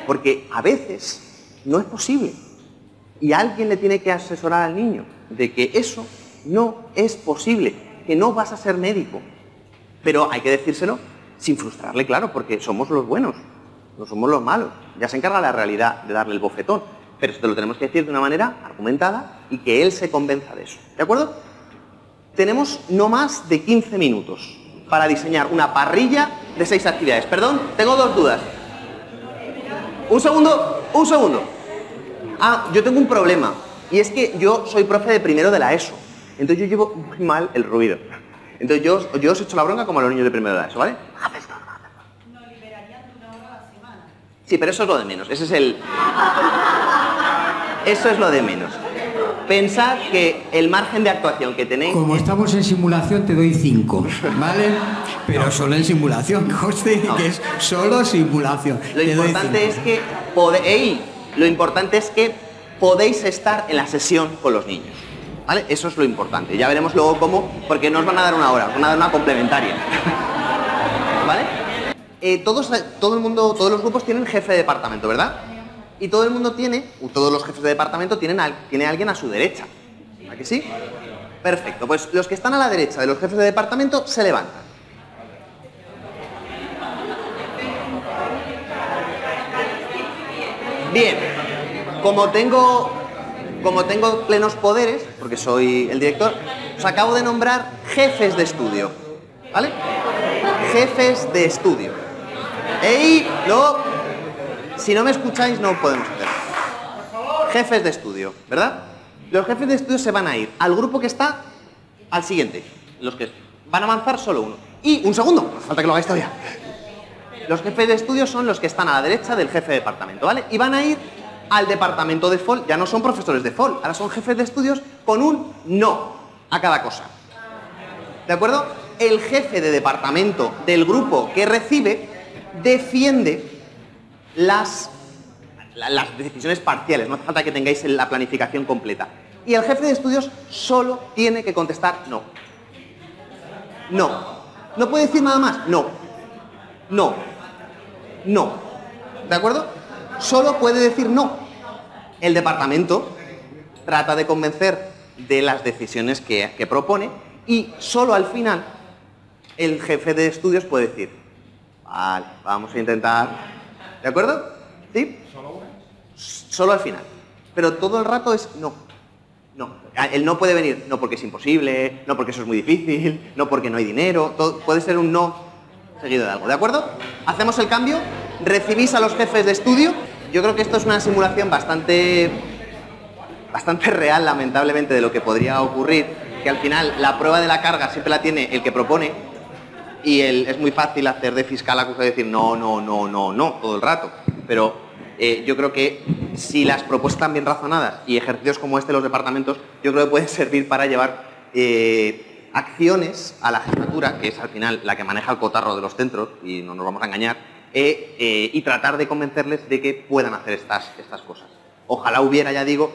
Porque a veces no es posible. Y alguien le tiene que asesorar al niño de que eso no es posible, que no vas a ser médico. Pero hay que decírselo sin frustrarle, claro, porque somos los buenos, no somos los malos. Ya se encarga la realidad de darle el bofetón. Pero esto lo tenemos que decir de una manera argumentada y que él se convenza de eso. ¿De acuerdo? Tenemos no más de 15 minutos para diseñar una parrilla de 6 actividades. Perdón, tengo 2 dudas. Un segundo. Ah, yo tengo un problema. Y es que yo soy profe de primero de la ESO. Entonces yo llevo muy mal el ruido. Entonces yo os echo la bronca como a los niños de primero de la ESO, ¿vale? Nos liberarían de 1 hora a la semana. Sí, pero eso es lo de menos. Eso es lo de menos. Pensad que el margen de actuación que tenéis... Como estamos en simulación te doy 5, ¿vale? Pero solo en simulación, conste que es solo simulación. Lo importante es que podéis estar en la sesión con los niños, ¿vale? Eso es lo importante. Ya veremos luego cómo, porque no os van a dar 1 hora, os van a dar una complementaria. ¿Vale? Todo el mundo, todos los grupos tienen jefe de departamento, ¿verdad? Y todo el mundo todos los jefes de departamento tiene a alguien a su derecha. ¿A que sí? Perfecto, pues los que están a la derecha de los jefes de departamento se levantan. Bien, como tengo plenos poderes, porque soy el director, os acabo de nombrar jefes de estudio, ¿vale? Jefes de estudio. Si no me escucháis no podemos hacer. Jefes de estudio, ¿verdad? Los jefes de estudio se van a ir al grupo que está al siguiente. Los que van a avanzar solo uno. Y, un segundo, falta que lo hagáis todavía. Los jefes de estudio son los que están a la derecha del jefe de departamento, ¿vale? Y van a ir al departamento de FOL. Ya no son profesores de FOL, ahora son jefes de estudios con un no a cada cosa. ¿De acuerdo? El jefe de departamento del grupo que recibe defiende las decisiones parciales, no hace falta que tengáis la planificación completa. Y el jefe de estudios solo tiene que contestar no. No. ¿No puede decir nada más? No. No. No. ¿De acuerdo? Solo puede decir no. El departamento trata de convencer de las decisiones que propone y solo al final el jefe de estudios puede decir, vale, vamos a intentar... ¿De acuerdo? ¿Sí? Solo al final. Pero todo el rato es no. No. El no puede venir no porque es imposible, no porque eso es muy difícil, no porque no hay dinero. Puede ser un no seguido de algo. ¿De acuerdo? Hacemos el cambio. Recibís a los jefes de estudio. Yo creo que esto es una simulación bastante real, lamentablemente, de lo que podría ocurrir. Que al final la prueba de la carga siempre la tiene el que propone. Y es muy fácil hacer de fiscal acusa y decir no todo el rato. Pero yo creo que si las propuestas están bien razonadas y ejercicios como este de los departamentos, yo creo que pueden servir para llevar acciones a la jefatura, que es al final la que maneja el cotarro de los centros, y no nos vamos a engañar, y tratar de convencerles de que puedan hacer estas cosas. Ojalá hubiera, ya digo,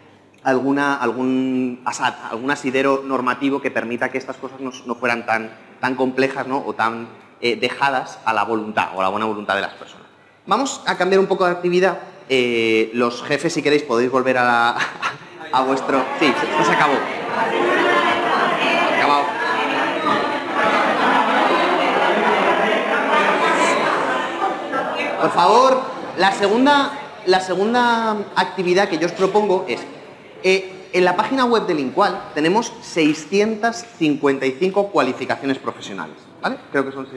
algún asidero normativo que permita que estas cosas no fueran tan complejas, ¿no? O tan dejadas a la voluntad o a la buena voluntad de las personas. Vamos a cambiar un poco de actividad. Los jefes, si queréis, podéis volver a vuestro... Sí, esto se acabó. Acabado. Por favor, la segunda actividad que yo os propongo es... en la página web del INCUAL tenemos 655 cualificaciones profesionales, ¿vale? Creo que son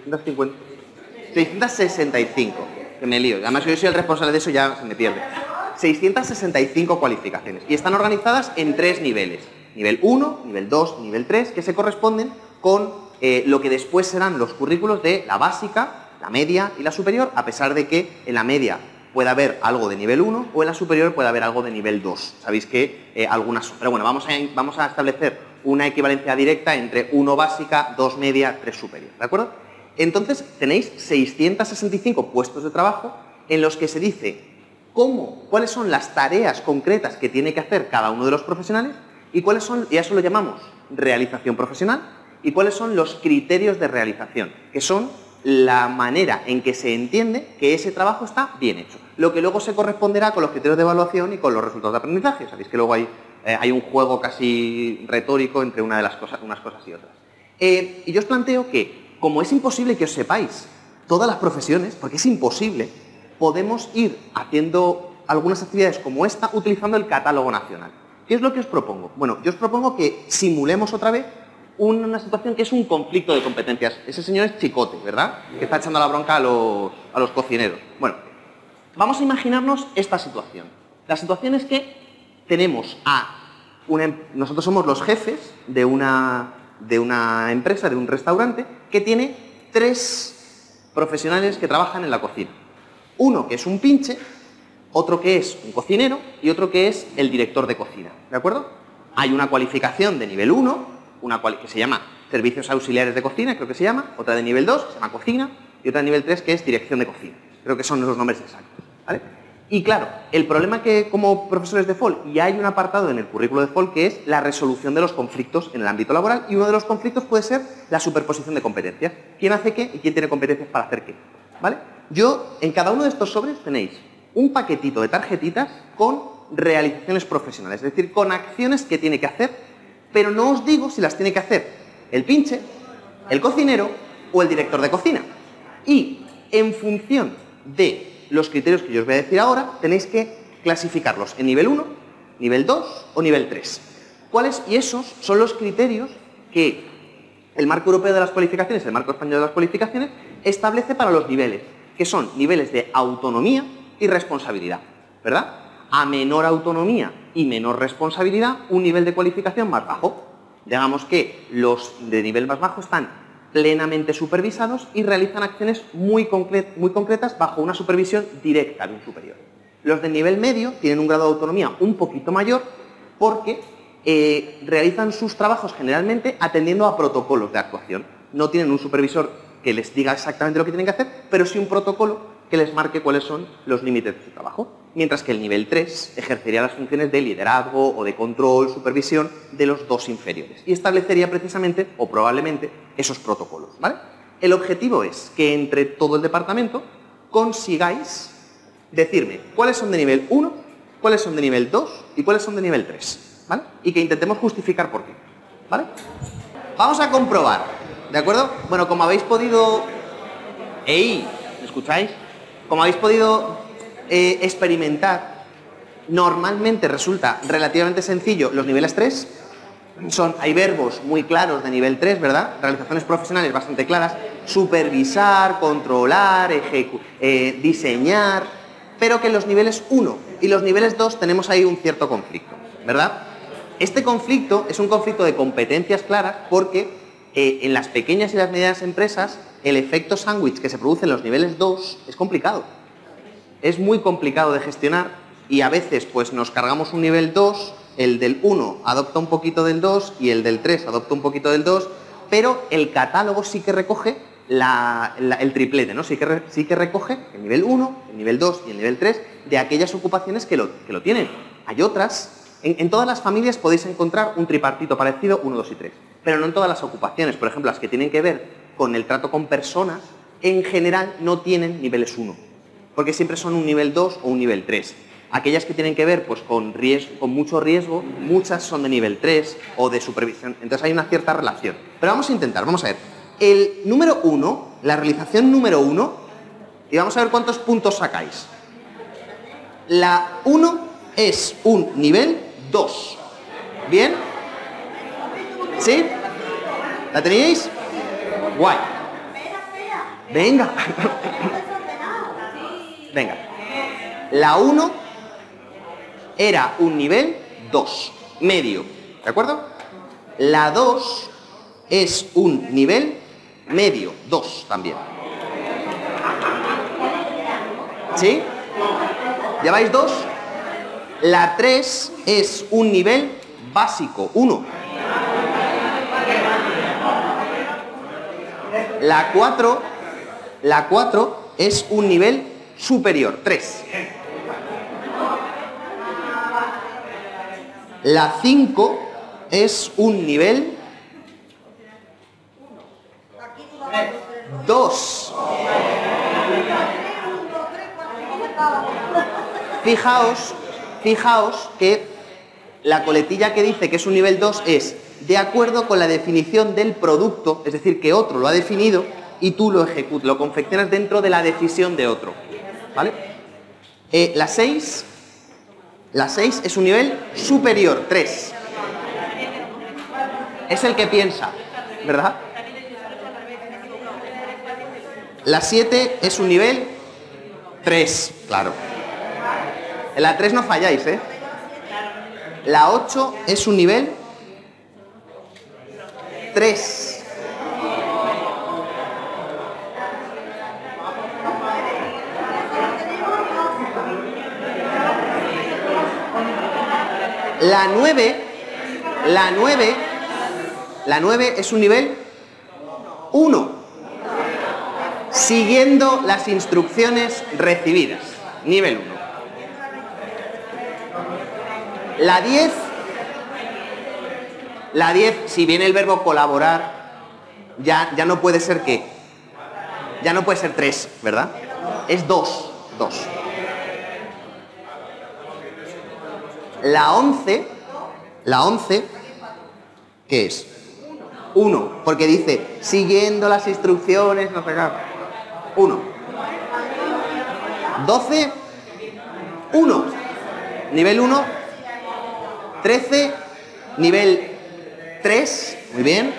665, que me lío. Además, yo soy el responsable de eso, ya se me pierde. 665 cualificaciones. Y están organizadas en 3 niveles. Nivel 1, nivel 2, nivel 3, que se corresponden con lo que después serán los currículos de la básica, la media y la superior, a pesar de que en la media puede haber algo de nivel 1 o en la superior puede haber algo de nivel 2. Sabéis que algunas son. Pero bueno, vamos a establecer una equivalencia directa entre 1 básica, 2 media, 3 superior. ¿De acuerdo? Entonces tenéis 665 puestos de trabajo en los que se dice cuáles son las tareas concretas que tiene que hacer cada uno de los profesionales y cuáles son, y a eso lo llamamos realización profesional, y cuáles son los criterios de realización, que son la manera en que se entiende que ese trabajo está bien hecho. Lo que luego se corresponderá con los criterios de evaluación y con los resultados de aprendizaje. Sabéis que luego hay un juego casi retórico entre unas cosas y otras. Y yo os planteo que, como es imposible que os sepáis todas las profesiones, porque es imposible, podemos ir haciendo algunas actividades como esta utilizando el catálogo nacional. ¿Qué es lo que os propongo? Bueno, yo os propongo que simulemos otra vez una situación que es un conflicto de competencias. Ese señor es Chicote, ¿verdad? Que está echando la bronca a los cocineros. Bueno, vamos a imaginarnos esta situación. La situación es que tenemos nosotros somos los jefes de una empresa, de un restaurante, que tiene 3 profesionales que trabajan en la cocina. Uno que es un pinche, otro que es un cocinero y otro que es el director de cocina, ¿de acuerdo? Hay una cualificación de nivel 1, que se llama Servicios Auxiliares de Cocina, creo que se llama, otra de nivel 2, que se llama Cocina, y otra de nivel 3, que es Dirección de Cocina. Creo que son los nombres exactos, ¿vale? Y claro, el problema que como profesores de FOL, y hay un apartado en el currículo de FOL que es la resolución de los conflictos en el ámbito laboral, y uno de los conflictos puede ser la superposición de competencias. ¿Quién hace qué y quién tiene competencias para hacer qué? ¿Vale? En cada uno de estos sobres tenéis un paquetito de tarjetitas con realizaciones profesionales, es decir, con acciones que tiene que hacer, pero no os digo si las tiene que hacer el pinche, el cocinero o el director de cocina. Y en función de los criterios que yo os voy a decir ahora, tenéis que clasificarlos en nivel 1, nivel 2 o nivel 3. Y esos son los criterios que el marco europeo de las cualificaciones, el marco español de las cualificaciones, establece para los niveles, que son niveles de autonomía y responsabilidad, ¿verdad? A menor autonomía y menor responsabilidad, un nivel de cualificación más bajo. Digamos que los de nivel más bajo están plenamente supervisados y realizan acciones muy concretas bajo una supervisión directa de un superior. Los de nivel medio tienen un grado de autonomía un poquito mayor porque realizan sus trabajos generalmente atendiendo a protocolos de actuación. No tienen un supervisor que les diga exactamente lo que tienen que hacer, pero sí un protocolo que les marque cuáles son los límites de su trabajo. Mientras que el nivel 3 ejercería las funciones de liderazgo o de control, supervisión de los 2 inferiores y establecería precisamente o probablemente esos protocolos, ¿vale? El objetivo es que entre todo el departamento consigáis decirme cuáles son de nivel 1, cuáles son de nivel 2 y cuáles son de nivel 3, ¿vale? Y que intentemos justificar por qué, ¿vale? Vamos a comprobar, ¿de acuerdo? Bueno, como habéis podido... ¿Me escucháis? Como habéis podido experimentar, normalmente resulta relativamente sencillo los niveles 3. Hay verbos muy claros de nivel 3, ¿verdad? Realizaciones profesionales bastante claras. Supervisar, controlar, diseñar. Pero que en los niveles 1 y los niveles 2 tenemos ahí un cierto conflicto, ¿verdad? Este conflicto es un conflicto de competencias claras porque en las pequeñas y las medianas empresas el efecto sándwich que se produce en los niveles 2 es complicado. Es muy complicado de gestionar y a veces pues nos cargamos un nivel 2, el del 1 adopta un poquito del 2 y el del 3 adopta un poquito del 2, pero el catálogo sí que recoge el triplete, ¿no? Sí que recoge el nivel 1, el nivel 2 y el nivel 3 de aquellas ocupaciones que lo tienen. Hay otras, en todas las familias podéis encontrar un tripartito parecido, 1, 2 y 3, pero no en todas las ocupaciones. Por ejemplo, las que tienen que ver con el trato con personas, en general no tienen niveles 1, porque siempre son un nivel 2 o un nivel 3. Aquellas que tienen que ver pues, con mucho riesgo, muchas son de nivel 3 o de supervisión. Entonces hay una cierta relación. Pero vamos a intentar, vamos a ver. El número 1, la realización número 1, y vamos a ver cuántos puntos sacáis. La 1 es un nivel 2. ¿Bien? ¿Sí? ¿La teníais? Guay. Venga. Venga. La 1 era un nivel 2, medio. ¿De acuerdo? La 2 es un nivel medio, 2 también. ¿Sí? ¿Lleváis 2? La 3 es un nivel básico, 1. La 4 es un nivel superior, 3. La 5 es un nivel 2. Fijaos que la coletilla que dice que es un nivel 2 es de acuerdo con la definición del producto, es decir, que otro lo ha definido y tú lo ejecutas, lo confeccionas dentro de la decisión de otro, ¿vale? La 6 es un nivel superior, 3. Es el que piensa, ¿verdad? La 7 es un nivel 3, claro. En la 3 no falláis, ¿eh? La 8 es un nivel 3. La 9 es un nivel 1. Siguiendo las instrucciones recibidas. Nivel 1. La 10, si viene el verbo colaborar, ya no puede ser ¿qué? Ya no puede ser 3, ¿verdad? Es 2. La 11, ¿qué es? 1, porque dice, siguiendo las instrucciones, no sé qué. 1. 12, 1. Nivel 1. 13, nivel 3, muy bien.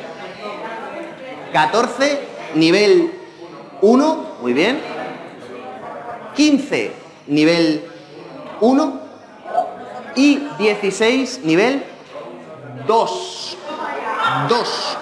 14, nivel 1, muy bien. 15, nivel 1. Y 16, nivel 2. 2.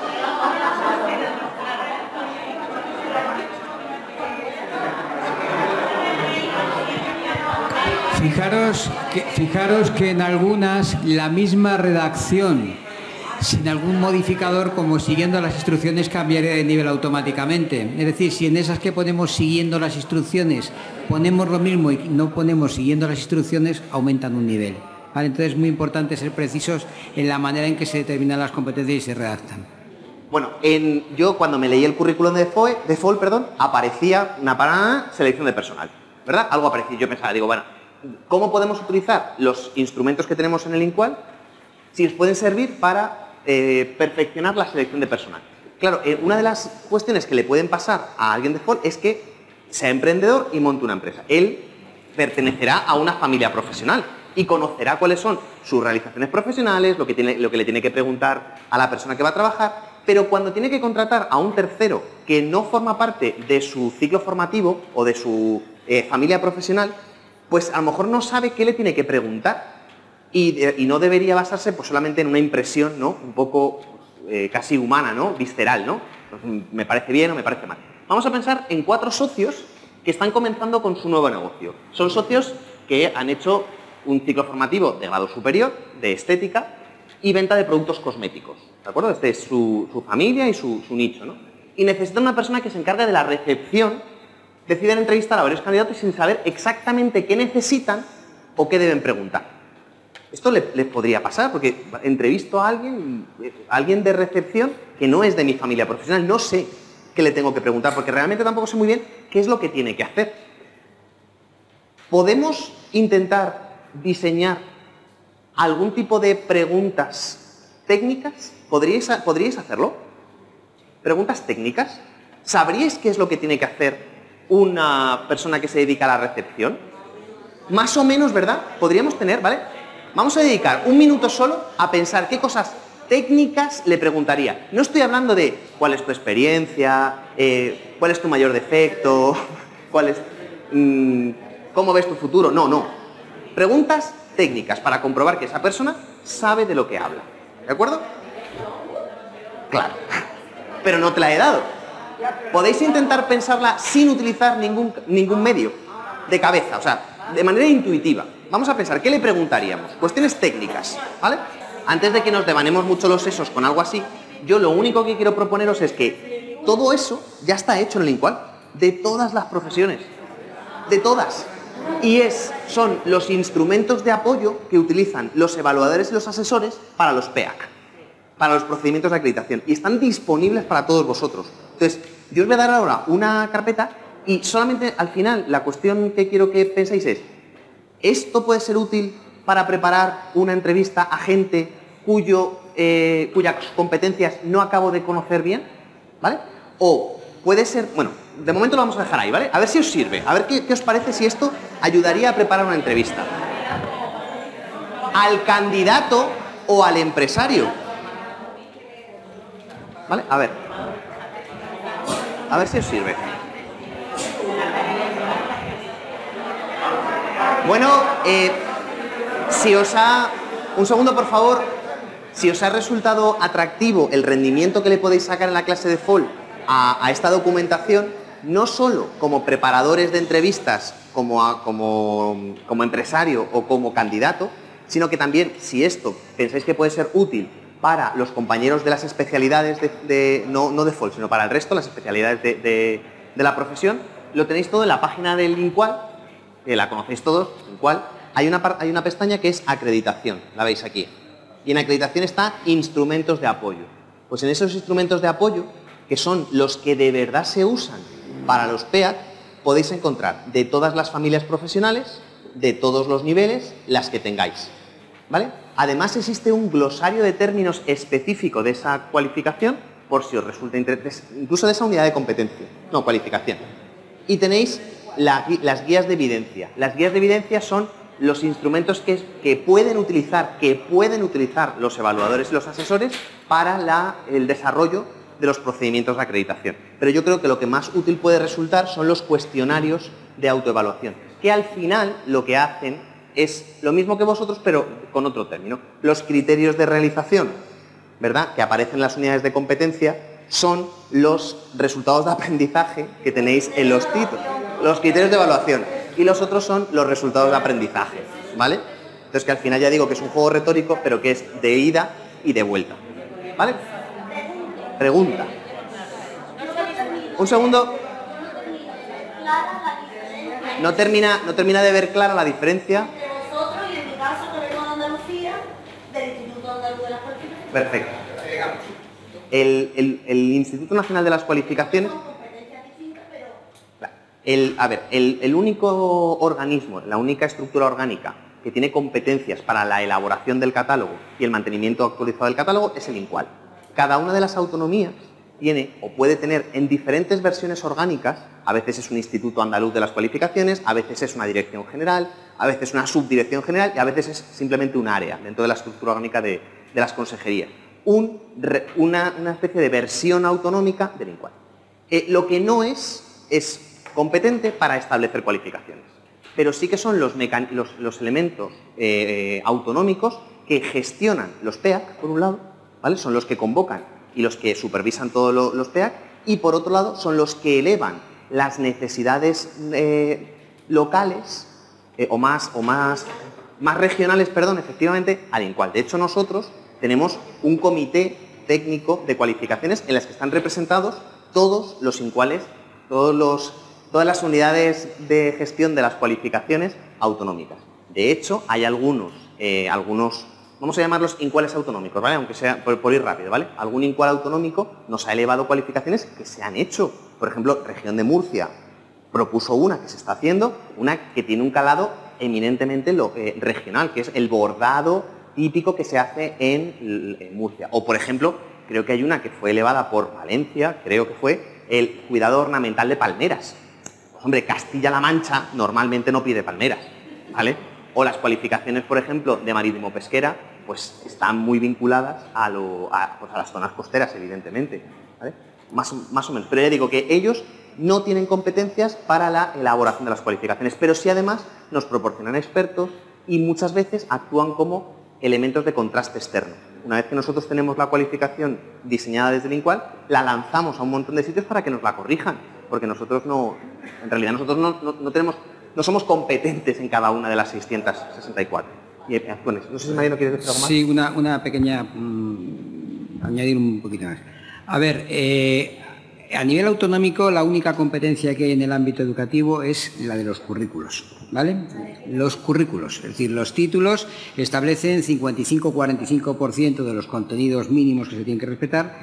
Fijaros que en algunas la misma redacción, sin algún modificador como siguiendo las instrucciones, cambiaría de nivel automáticamente. Es decir, si en esas que ponemos siguiendo las instrucciones ponemos lo mismo y no ponemos siguiendo las instrucciones, aumentan un nivel. ¿Vale? Entonces es muy importante ser precisos en la manera en que se determinan las competencias y se redactan. Bueno, yo cuando me leí el currículum de FOL, aparecía una selección de personal, ¿verdad? Algo aparecía. Yo pensaba, digo, bueno, ¿cómo podemos utilizar los instrumentos que tenemos en el Inqual si nos pueden servir para perfeccionar la selección de personal? Claro, una de las cuestiones que le pueden pasar a alguien de FOL es que sea emprendedor y monte una empresa. Él pertenecerá a una familia profesional y conocerá cuáles son sus realizaciones profesionales, lo que le tiene que preguntar a la persona que va a trabajar, pero cuando tiene que contratar a un tercero que no forma parte de su ciclo formativo o de su familia profesional, pues a lo mejor no sabe qué le tiene que preguntar y no debería basarse pues solamente en una impresión, ¿no? Un poco casi humana, ¿no? Visceral, ¿no? Entonces, me parece bien o me parece mal. Vamos a pensar en 4 socios que están comenzando con su nuevo negocio. Son socios que han hecho un ciclo formativo de grado superior, de estética y venta de productos cosméticos, ¿de acuerdo? Este es su familia y su nicho, ¿no? Y necesitan una persona que se encargue de la recepción. Deciden entrevistar a varios candidatos sin saber exactamente qué necesitan o qué deben preguntar. Esto les podría pasar, porque entrevisto a alguien de recepción que no es de mi familia profesional, no sé qué le tengo que preguntar, porque realmente tampoco sé muy bien qué es lo que tiene que hacer. ¿Podemos intentar diseñar algún tipo de preguntas técnicas? ¿Podríais hacerlo? ¿Preguntas técnicas? ¿Sabríais qué es lo que tiene que hacer una persona que se dedica a la recepción? Más o menos, ¿verdad? Podríamos tener, ¿vale? Vamos a dedicar un minuto solo a pensar qué cosas técnicas le preguntaría. No estoy hablando de cuál es tu experiencia, cuál es tu mayor defecto, cómo ves tu futuro. No. Preguntas técnicas para comprobar que esa persona sabe de lo que habla. ¿De acuerdo? Claro. Pero no te la he dado. Podéis intentar pensarla sin utilizar ningún medio de cabeza, o sea, de manera intuitiva. Vamos a pensar, ¿qué le preguntaríamos? Cuestiones técnicas, ¿vale? Antes de que nos devanemos mucho los sesos con algo así, yo lo único que quiero proponeros es que todo eso ya está hecho en el Inqual, de todas las profesiones, de todas. Y son los instrumentos de apoyo que utilizan los evaluadores y los asesores para los PEAC, para los procedimientos de acreditación, y están disponibles para todos vosotros. Entonces, yo os voy a dar ahora una carpeta y solamente al final la cuestión que quiero que penséis es, ¿esto puede ser útil para preparar una entrevista a gente cuyas competencias no acabo de conocer bien? ¿Vale? O puede ser, bueno, de momento lo vamos a dejar ahí, ¿vale? A ver si os sirve, a ver qué os parece si esto ayudaría a preparar una entrevista. ¿Al candidato o al empresario? ¿Vale? A ver si os sirve. Bueno, un segundo por favor, si os ha resultado atractivo el rendimiento que le podéis sacar en la clase de FOL a esta documentación, no solo como preparadores de entrevistas, como empresario o como candidato, sino que también, si esto pensáis que puede ser útil para los compañeros de las especialidades, no de FOL, sino para el resto, las especialidades de la profesión, lo tenéis todo en la página del INCUAL, que la conocéis todos, INCUAL. Hay una pestaña que es acreditación, la veis aquí. Y en acreditación está instrumentos de apoyo. Pues en esos instrumentos de apoyo, que son los que de verdad se usan para los PEAC, podéis encontrar de todas las familias profesionales, de todos los niveles, las que tengáis. ¿Vale? Además existe un glosario de términos específico de esa cualificación, por si os resulta interesante, incluso de esa unidad de competencia, no, cualificación. Y tenéis las guías de evidencia. Las guías de evidencia son los instrumentos que pueden utilizar los evaluadores y los asesores para el desarrollo de los procedimientos de acreditación. Pero yo creo que lo que más útil puede resultar son los cuestionarios de autoevaluación, que al final lo que hacen es lo mismo que vosotros, pero con otro término. Los criterios de realización, ¿verdad?, que aparecen en las unidades de competencia, son los resultados de aprendizaje que tenéis en los títulos. Los criterios de evaluación. Y los otros son los resultados de aprendizaje, ¿vale? Entonces, que al final ya digo que es un juego retórico, pero que es de ida y de vuelta, ¿vale? Pregunta. Un segundo. No termina de ver clara la diferencia. De vosotros y en mi caso tenemos de Andalucía, del Instituto Andaluz de las Cualificaciones. Perfecto. El Instituto Nacional de las Cualificaciones. El único organismo, la única estructura orgánica que tiene competencias para la elaboración del catálogo y el mantenimiento actualizado del catálogo es el INCUAL. Cada una de las autonomías tiene o puede tener en diferentes versiones orgánicas, a veces es un Instituto Andaluz de las Cualificaciones, a veces es una dirección general, a veces una subdirección general y a veces es simplemente un área dentro de la estructura orgánica de las consejerías. Una especie de versión autonómica del INCUAL. Lo que no es competente para establecer cualificaciones, pero sí que son los elementos autonómicos que gestionan los PEAC, por un lado, ¿vale? Son los que convocan y los que supervisan todos los PEAC, y por otro lado son los que elevan las necesidades locales o más regionales, efectivamente, al INCUAL. De hecho, nosotros tenemos un comité técnico de cualificaciones en las que están representados todos los INCUALes, todas las unidades de gestión de las cualificaciones autonómicas. De hecho, hay algunos, vamos a llamarlos INCUALes autonómicos, ¿vale? Aunque sea por ir rápido, ¿vale? Algún INCUAL autonómico nos ha elevado cualificaciones que se han hecho. Por ejemplo, Región de Murcia propuso una que se está haciendo, una que tiene un calado eminentemente regional, que es el bordado típico que se hace en Murcia. O, por ejemplo, creo que hay una que fue elevada por Valencia, creo que fue el cuidado ornamental de palmeras. Pues, hombre, Castilla-La Mancha normalmente no pide palmeras, ¿vale? O las cualificaciones, por ejemplo, de marítimo-pesquera, pues están muy vinculadas a las zonas costeras, evidentemente, ¿vale? Más o menos. Pero ya digo que ellos no tienen competencias para la elaboración de las cualificaciones, pero sí además nos proporcionan expertos y muchas veces actúan como elementos de contraste externo. Una vez que nosotros tenemos la cualificación diseñada desde el INCUAL, la lanzamos a un montón de sitios para que nos la corrijan, porque nosotros no somos competentes en cada una de las 664. Y acciones. No sé si Mariano quiere decir algo más. Sí, una pequeña... añadir un poquito más. A ver, a nivel autonómico la única competencia que hay en el ámbito educativo es la de los currículos, ¿vale? Los currículos, es decir, los títulos establecen 55-45% de los contenidos mínimos que se tienen que respetar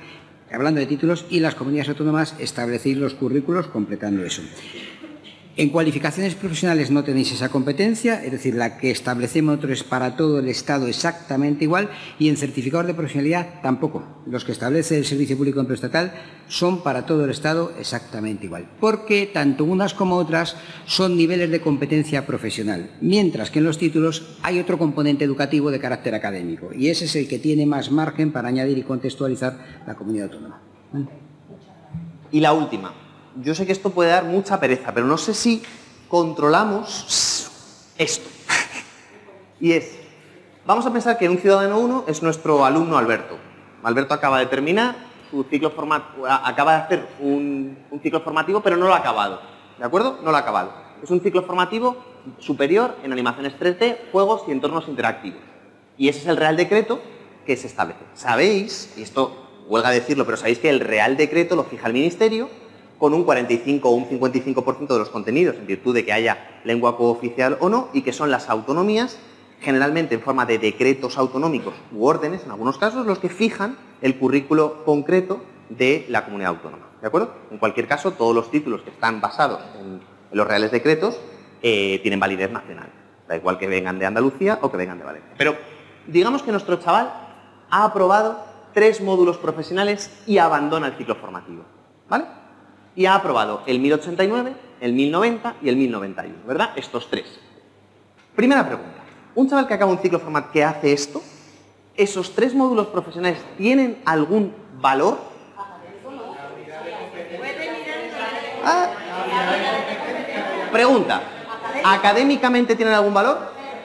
hablando de títulos, y las comunidades autónomas establecéis los currículos completando eso. En cualificaciones profesionales no tenéis esa competencia, es decir, la que establecemos nosotros es para todo el Estado exactamente igual, y en certificados de profesionalidad tampoco. Los que establece el Servicio Público de Empleo Estatal son para todo el Estado exactamente igual, porque tanto unas como otras son niveles de competencia profesional, mientras que en los títulos hay otro componente educativo de carácter académico, y ese es el que tiene más margen para añadir y contextualizar la comunidad autónoma. Y la última. Yo sé que esto puede dar mucha pereza, pero no sé si controlamos esto. Y es, vamos a pensar que un ciudadano 1 es nuestro alumno Alberto. Alberto acaba de terminar su ciclo acaba de hacer un ciclo formativo, pero no lo ha acabado. ¿De acuerdo? No lo ha acabado. Es un ciclo formativo superior en animaciones 3D, juegos y entornos interactivos. Y ese es el Real Decreto que se establece. Sabéis, y esto huelga decirlo, pero sabéis que el Real Decreto lo fija el Ministerio con un 45 o un 55% de los contenidos, en virtud de que haya lengua cooficial o no, y que son las autonomías, generalmente en forma de decretos autonómicos u órdenes, en algunos casos, los que fijan el currículo concreto de la comunidad autónoma. ¿De acuerdo? En cualquier caso, todos los títulos que están basados en los reales decretos tienen validez nacional. Da igual que vengan de Andalucía o que vengan de Valencia. Pero digamos que nuestro chaval ha aprobado 3 módulos profesionales y abandona el ciclo formativo. ¿Vale? Y ha aprobado el 1089, el 1090 y el 1091, ¿verdad? Estos 3. Primera pregunta. Un chaval que acaba un ciclo formativo que hace esto, ¿esos 3 módulos profesionales tienen algún valor? Pregunta. ¿Académicamente tienen algún valor?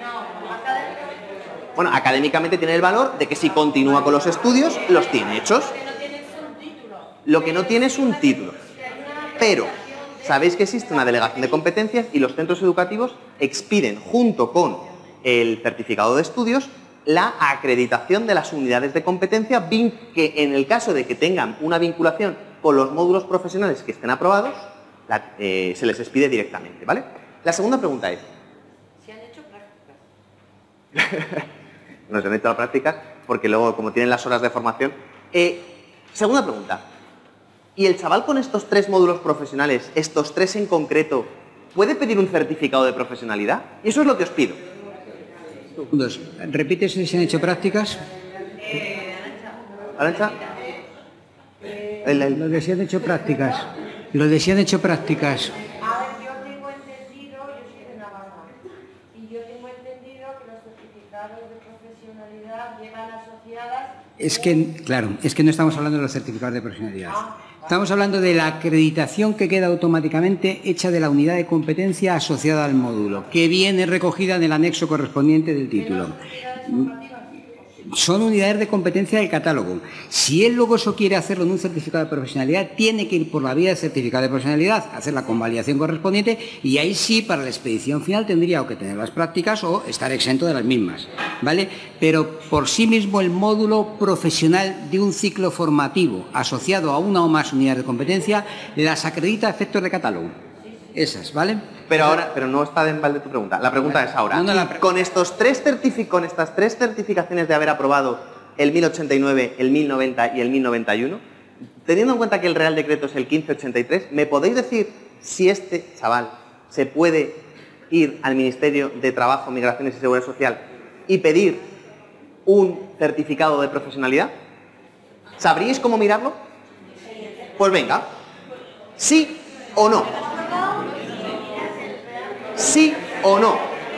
Bueno, académicamente tiene el valor de que si continúa con los estudios, los tiene hechos. Lo que no tiene es un título. Pero sabéis que existe una delegación de competencias y los centros educativos expiden, junto con el certificado de estudios, la acreditación de las unidades de competencia, que en el caso de que tengan una vinculación con los módulos profesionales que estén aprobados, se les expide directamente, ¿vale? La segunda pregunta es... ¿Se han hecho prácticas? No se han hecho prácticas porque luego, como tienen las horas de formación... segunda pregunta. ¿Y el chaval con estos 3 módulos profesionales, estos 3 en concreto, puede pedir un certificado de profesionalidad? Y eso es lo que os pido. Repite si se han hecho prácticas. ¿Arantxa? Lo de si han hecho prácticas. Lo de si han hecho prácticas. A ver, yo tengo entendido, yo soy de Navarra, y yo tengo entendido que los certificados de profesionalidad llevan asociadas... Es que, claro, es que no estamos hablando de los certificados de profesionalidad. Estamos hablando de la acreditación que queda automáticamente hecha de la unidad de competencia asociada al módulo, que viene recogida en el anexo correspondiente del título. Son unidades de competencia del catálogo. Si él luego eso quiere hacerlo en un certificado de profesionalidad, tiene que ir por la vía del certificado de profesionalidad, hacer la convalidación correspondiente, y ahí sí, para la expedición final, tendría o que tener las prácticas o estar exento de las mismas, ¿vale? Pero por sí mismo el módulo profesional de un ciclo formativo asociado a una o más unidades de competencia las acredita a efectos de catálogo. Esas, ¿vale? Pero no está en balde tu pregunta. La pregunta es ahora, con estas 3 certificaciones de haber aprobado el 1089, el 1090 y el 1091, teniendo en cuenta que el Real Decreto es el 1583, ¿me podéis decir si este chaval se puede ir al Ministerio de Trabajo, Migraciones y Seguridad Social y pedir un certificado de profesionalidad? ¿Sabríais cómo mirarlo? Pues venga, ¿sí o no? ¿Sí o no?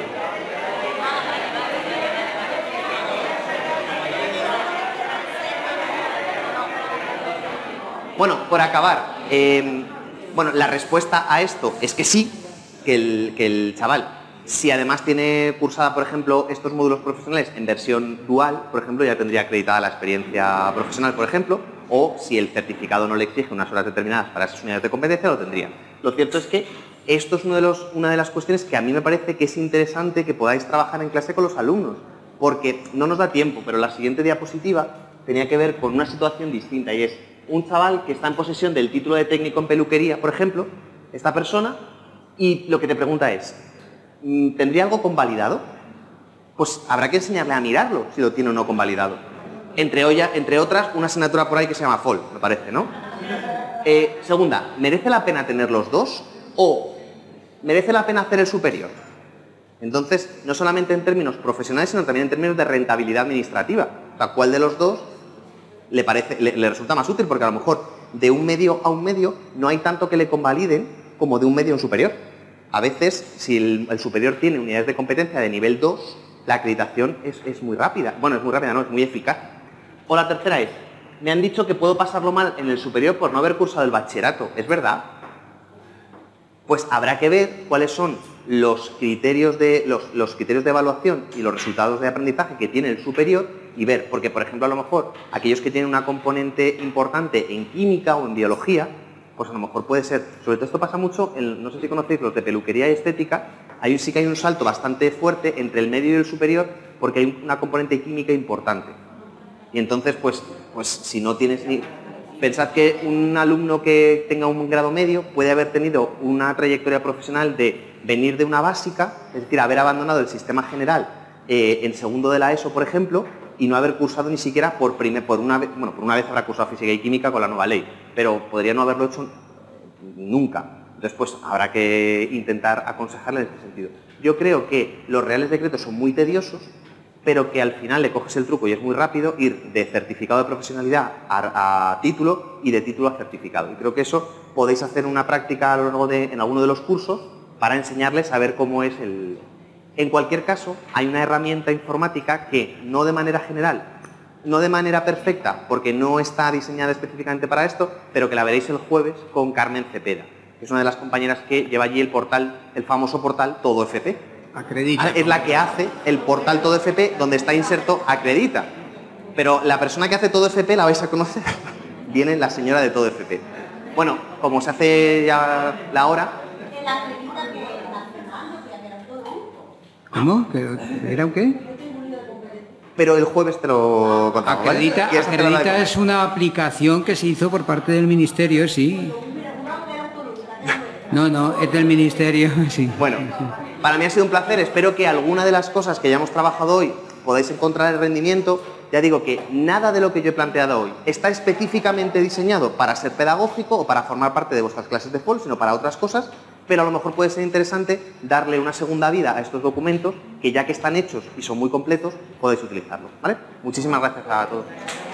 Bueno, por acabar, la respuesta a esto es que sí, que el chaval, si además tiene cursada, por ejemplo, estos módulos profesionales en versión dual, por ejemplo, ya tendría acreditada la experiencia profesional, por ejemplo, o si el certificado no le exige unas horas determinadas para esas unidades de competencia, lo tendría. Lo cierto es que esto es una de las cuestiones que a mí me parece que es interesante que podáis trabajar en clase con los alumnos, porque no nos da tiempo, pero la siguiente diapositiva tenía que ver con una situación distinta, y es un chaval que está en posesión del título de técnico en peluquería, por ejemplo, esta persona, y lo que te pregunta es, ¿tendría algo convalidado? Pues habrá que enseñarle a mirarlo, si lo tiene o no convalidado. Entre otras, una asignatura por ahí que se llama FOL, me parece, ¿no? Segunda, ¿merece la pena tener los dos o merece la pena hacer el superior? Entonces, no solamente en términos profesionales, sino también en términos de rentabilidad administrativa. O sea, ¿cuál de los dos le resulta más útil? Porque a lo mejor de un medio a un medio no hay tanto que le convaliden como de un medio a un superior. A veces, si el superior tiene unidades de competencia de nivel 2, la acreditación es muy rápida. Bueno, es muy rápida, no, es muy eficaz. O la tercera es, me han dicho que puedo pasarlo mal en el superior por no haber cursado el bachillerato. ¿Es verdad? Pues habrá que ver cuáles son los criterios de evaluación y los resultados de aprendizaje que tiene el superior y ver, porque por ejemplo a lo mejor aquellos que tienen una componente importante en química o en biología, pues a lo mejor puede ser, sobre todo esto pasa mucho, no sé si conocéis los de peluquería y estética, sí que hay un salto bastante fuerte entre el medio y el superior porque hay una componente química importante. Y entonces, pues si no tienes ni... Pensad que un alumno que tenga un grado medio puede haber tenido una trayectoria profesional de venir de una básica, es decir, haber abandonado el sistema general en segundo de la ESO, por ejemplo, y no haber cursado ni siquiera por una vez habrá cursado física y química con la nueva ley, pero podría no haberlo hecho nunca. Entonces, pues habrá que intentar aconsejarle en este sentido. Yo creo que los reales decretos son muy tediosos, pero que al final le coges el truco y es muy rápido ir de certificado de profesionalidad a título y de título a certificado. Y creo que eso podéis hacer una práctica a lo largo en alguno de los cursos para enseñarles a ver cómo es el... En cualquier caso, hay una herramienta informática que no de manera general, no de manera perfecta, porque no está diseñada específicamente para esto, pero que la veréis el jueves con Carmen Cepeda, que es una de las compañeras que lleva allí el famoso portal Todo FP. Acredita. Es la que hace el portal Todo FP donde está inserto Acredita. Pero la persona que hace Todo FP la vais a conocer. Viene la señora de Todo FP. Bueno, como se hace ya la hora... El Acredita que es nacional, que era todo. ¿Cómo? ¿Era un qué? Pero el jueves te lo contamos, ¿vale? Acredita es una aplicación que se hizo por parte del Ministerio, sí. No, es del Ministerio, sí. Bueno, para mí ha sido un placer. Espero que alguna de las cosas que ya hemos trabajado hoy podáis encontrar el rendimiento. Ya digo que nada de lo que yo he planteado hoy está específicamente diseñado para ser pedagógico o para formar parte de vuestras clases de FOL, sino para otras cosas, pero a lo mejor puede ser interesante darle una segunda vida a estos documentos que ya que están hechos y son muy completos, podéis utilizarlos, ¿vale? Muchísimas gracias a todos.